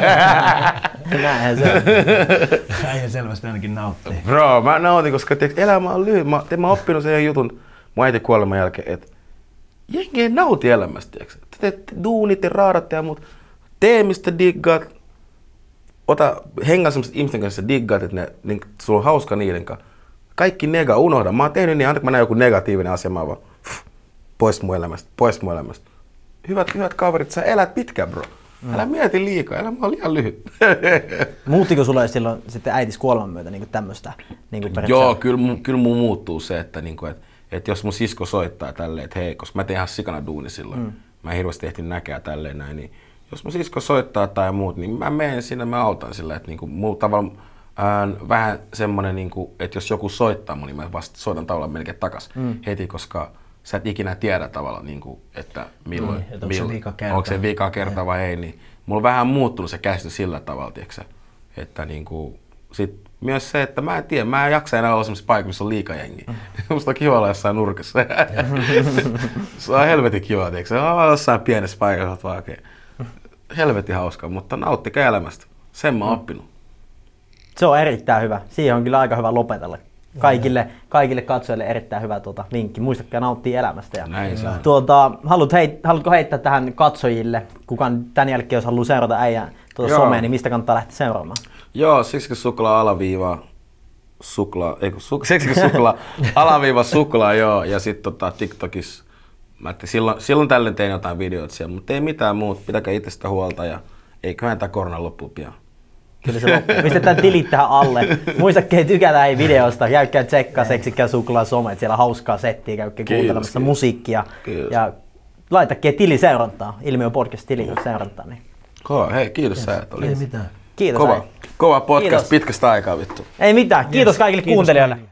Näinhän se on. Äijä selvästi ainakin nauttii. Bro, mä nautin, koska tiiäks, elämä on lyhyt. Mä, mä oon oppinut sen jutun mun äiti kuoleman jälkeen, että jengi ei nauti elämästä. Tiiäks. Te teette duunit ja raadat ja muut. Tee mistä diggaat. Ota hengaa semmoset ihmisten kanssa diggaat, että ne, niin, sulla on hauska niiden kanssa. Kaikki nega, unohda. Mä oon tehnyt niin, antaa mä näen joku negatiivinen asia, mä vaan pff, pois mun elämästä, pois mun elämästä. Hyvät, hyvät kaverit, sä elät pitkään, bro. Mm. Älä mieti liikaa, elämä on liian lyhyt. Muuttiko sulle silloin sitten äitis kuoleman myötä niin tämmöistä? Niin Joo, kyllä, kyllä mun muuttuu se, että, niin kuin, että, että jos mun sisko soittaa tälleen, että hei, koska mä tein ihan sikana duuni silloin, mm. mä en hirveästi ehtinyt näkeä tälleen näin, niin jos mun sisko soittaa tai muut, niin mä menen sinne, mä autan sillä, että niin kuin, mulla tavallaan Äh, vähän semmonen, niin kuin, että jos joku soittaa mun, niin mä vasta soitan tavallaan melkein takas mm. heti, koska sä et ikinä tiedä tavallaan, niin kuin, että milloin, mm, että onko, milloin se vika kerta. onko se vika kerta vai ei. Niin mulla on vähän muuttunut se käsitys sillä tavalla, tiiäksä, että niin kuin, sit myös se, että mä en tiedä, mä en jaksa enää olla semmoisessa paikassa, missä on liika jengiä. Mm. Musta on kiva olla jossain nurkassa. Se on helvetin kiva, tiiäksä, olla jossain pienessä paikassa, vaan okay. Helvetin hauskaa, mutta nauttikaa elämästä. Sen mä oon mm. oppinut. Se on erittäin hyvä. Siihen on kyllä aika hyvä lopetella. Kaikille, kaikille katsojille erittäin hyvä tuota, vinkki. Muistakaa nauttia elämästä. Ja, Näin se on. Tuota, haluat heit, haluatko heittää tähän katsojille, kukaan tämän jälkeen, jos haluaa seurata äijän tuota somea, niin mistä kannattaa lähteä seuraamaan? Joo, seksikäs suklaa alaviiva suklaa, ei kun su, seksikäs suklaa alaviiva suklaa, joo. Ja sitten tota, TikTokissa, mä että silloin, silloin tällöin tein jotain videoita siellä, mutta ei mitään muuta. Pitäkää itsestä huolta ja eiköhän tää korona loppu pian. Kyllä se loppuu. Pistetään tilit tähän alle. Muistakaa tykätä ei videosta. Käykää tsekkaa Seksikää suklaa somet. Siellä on hauskaa settiä. Käykää kuuntelemassa kiitos. musiikkia. Kiitos. Ja laitakaa tili seurantaa. Ilmiö podcast tili seurantaa. Niin. Kova, hei kiitos sä. Ei mitään. Kiitos. Kova, kova podcast kiitos. pitkästä aikaa vittu. Ei mitään. Kiitos yes, kaikille kiitos kuuntelijoille.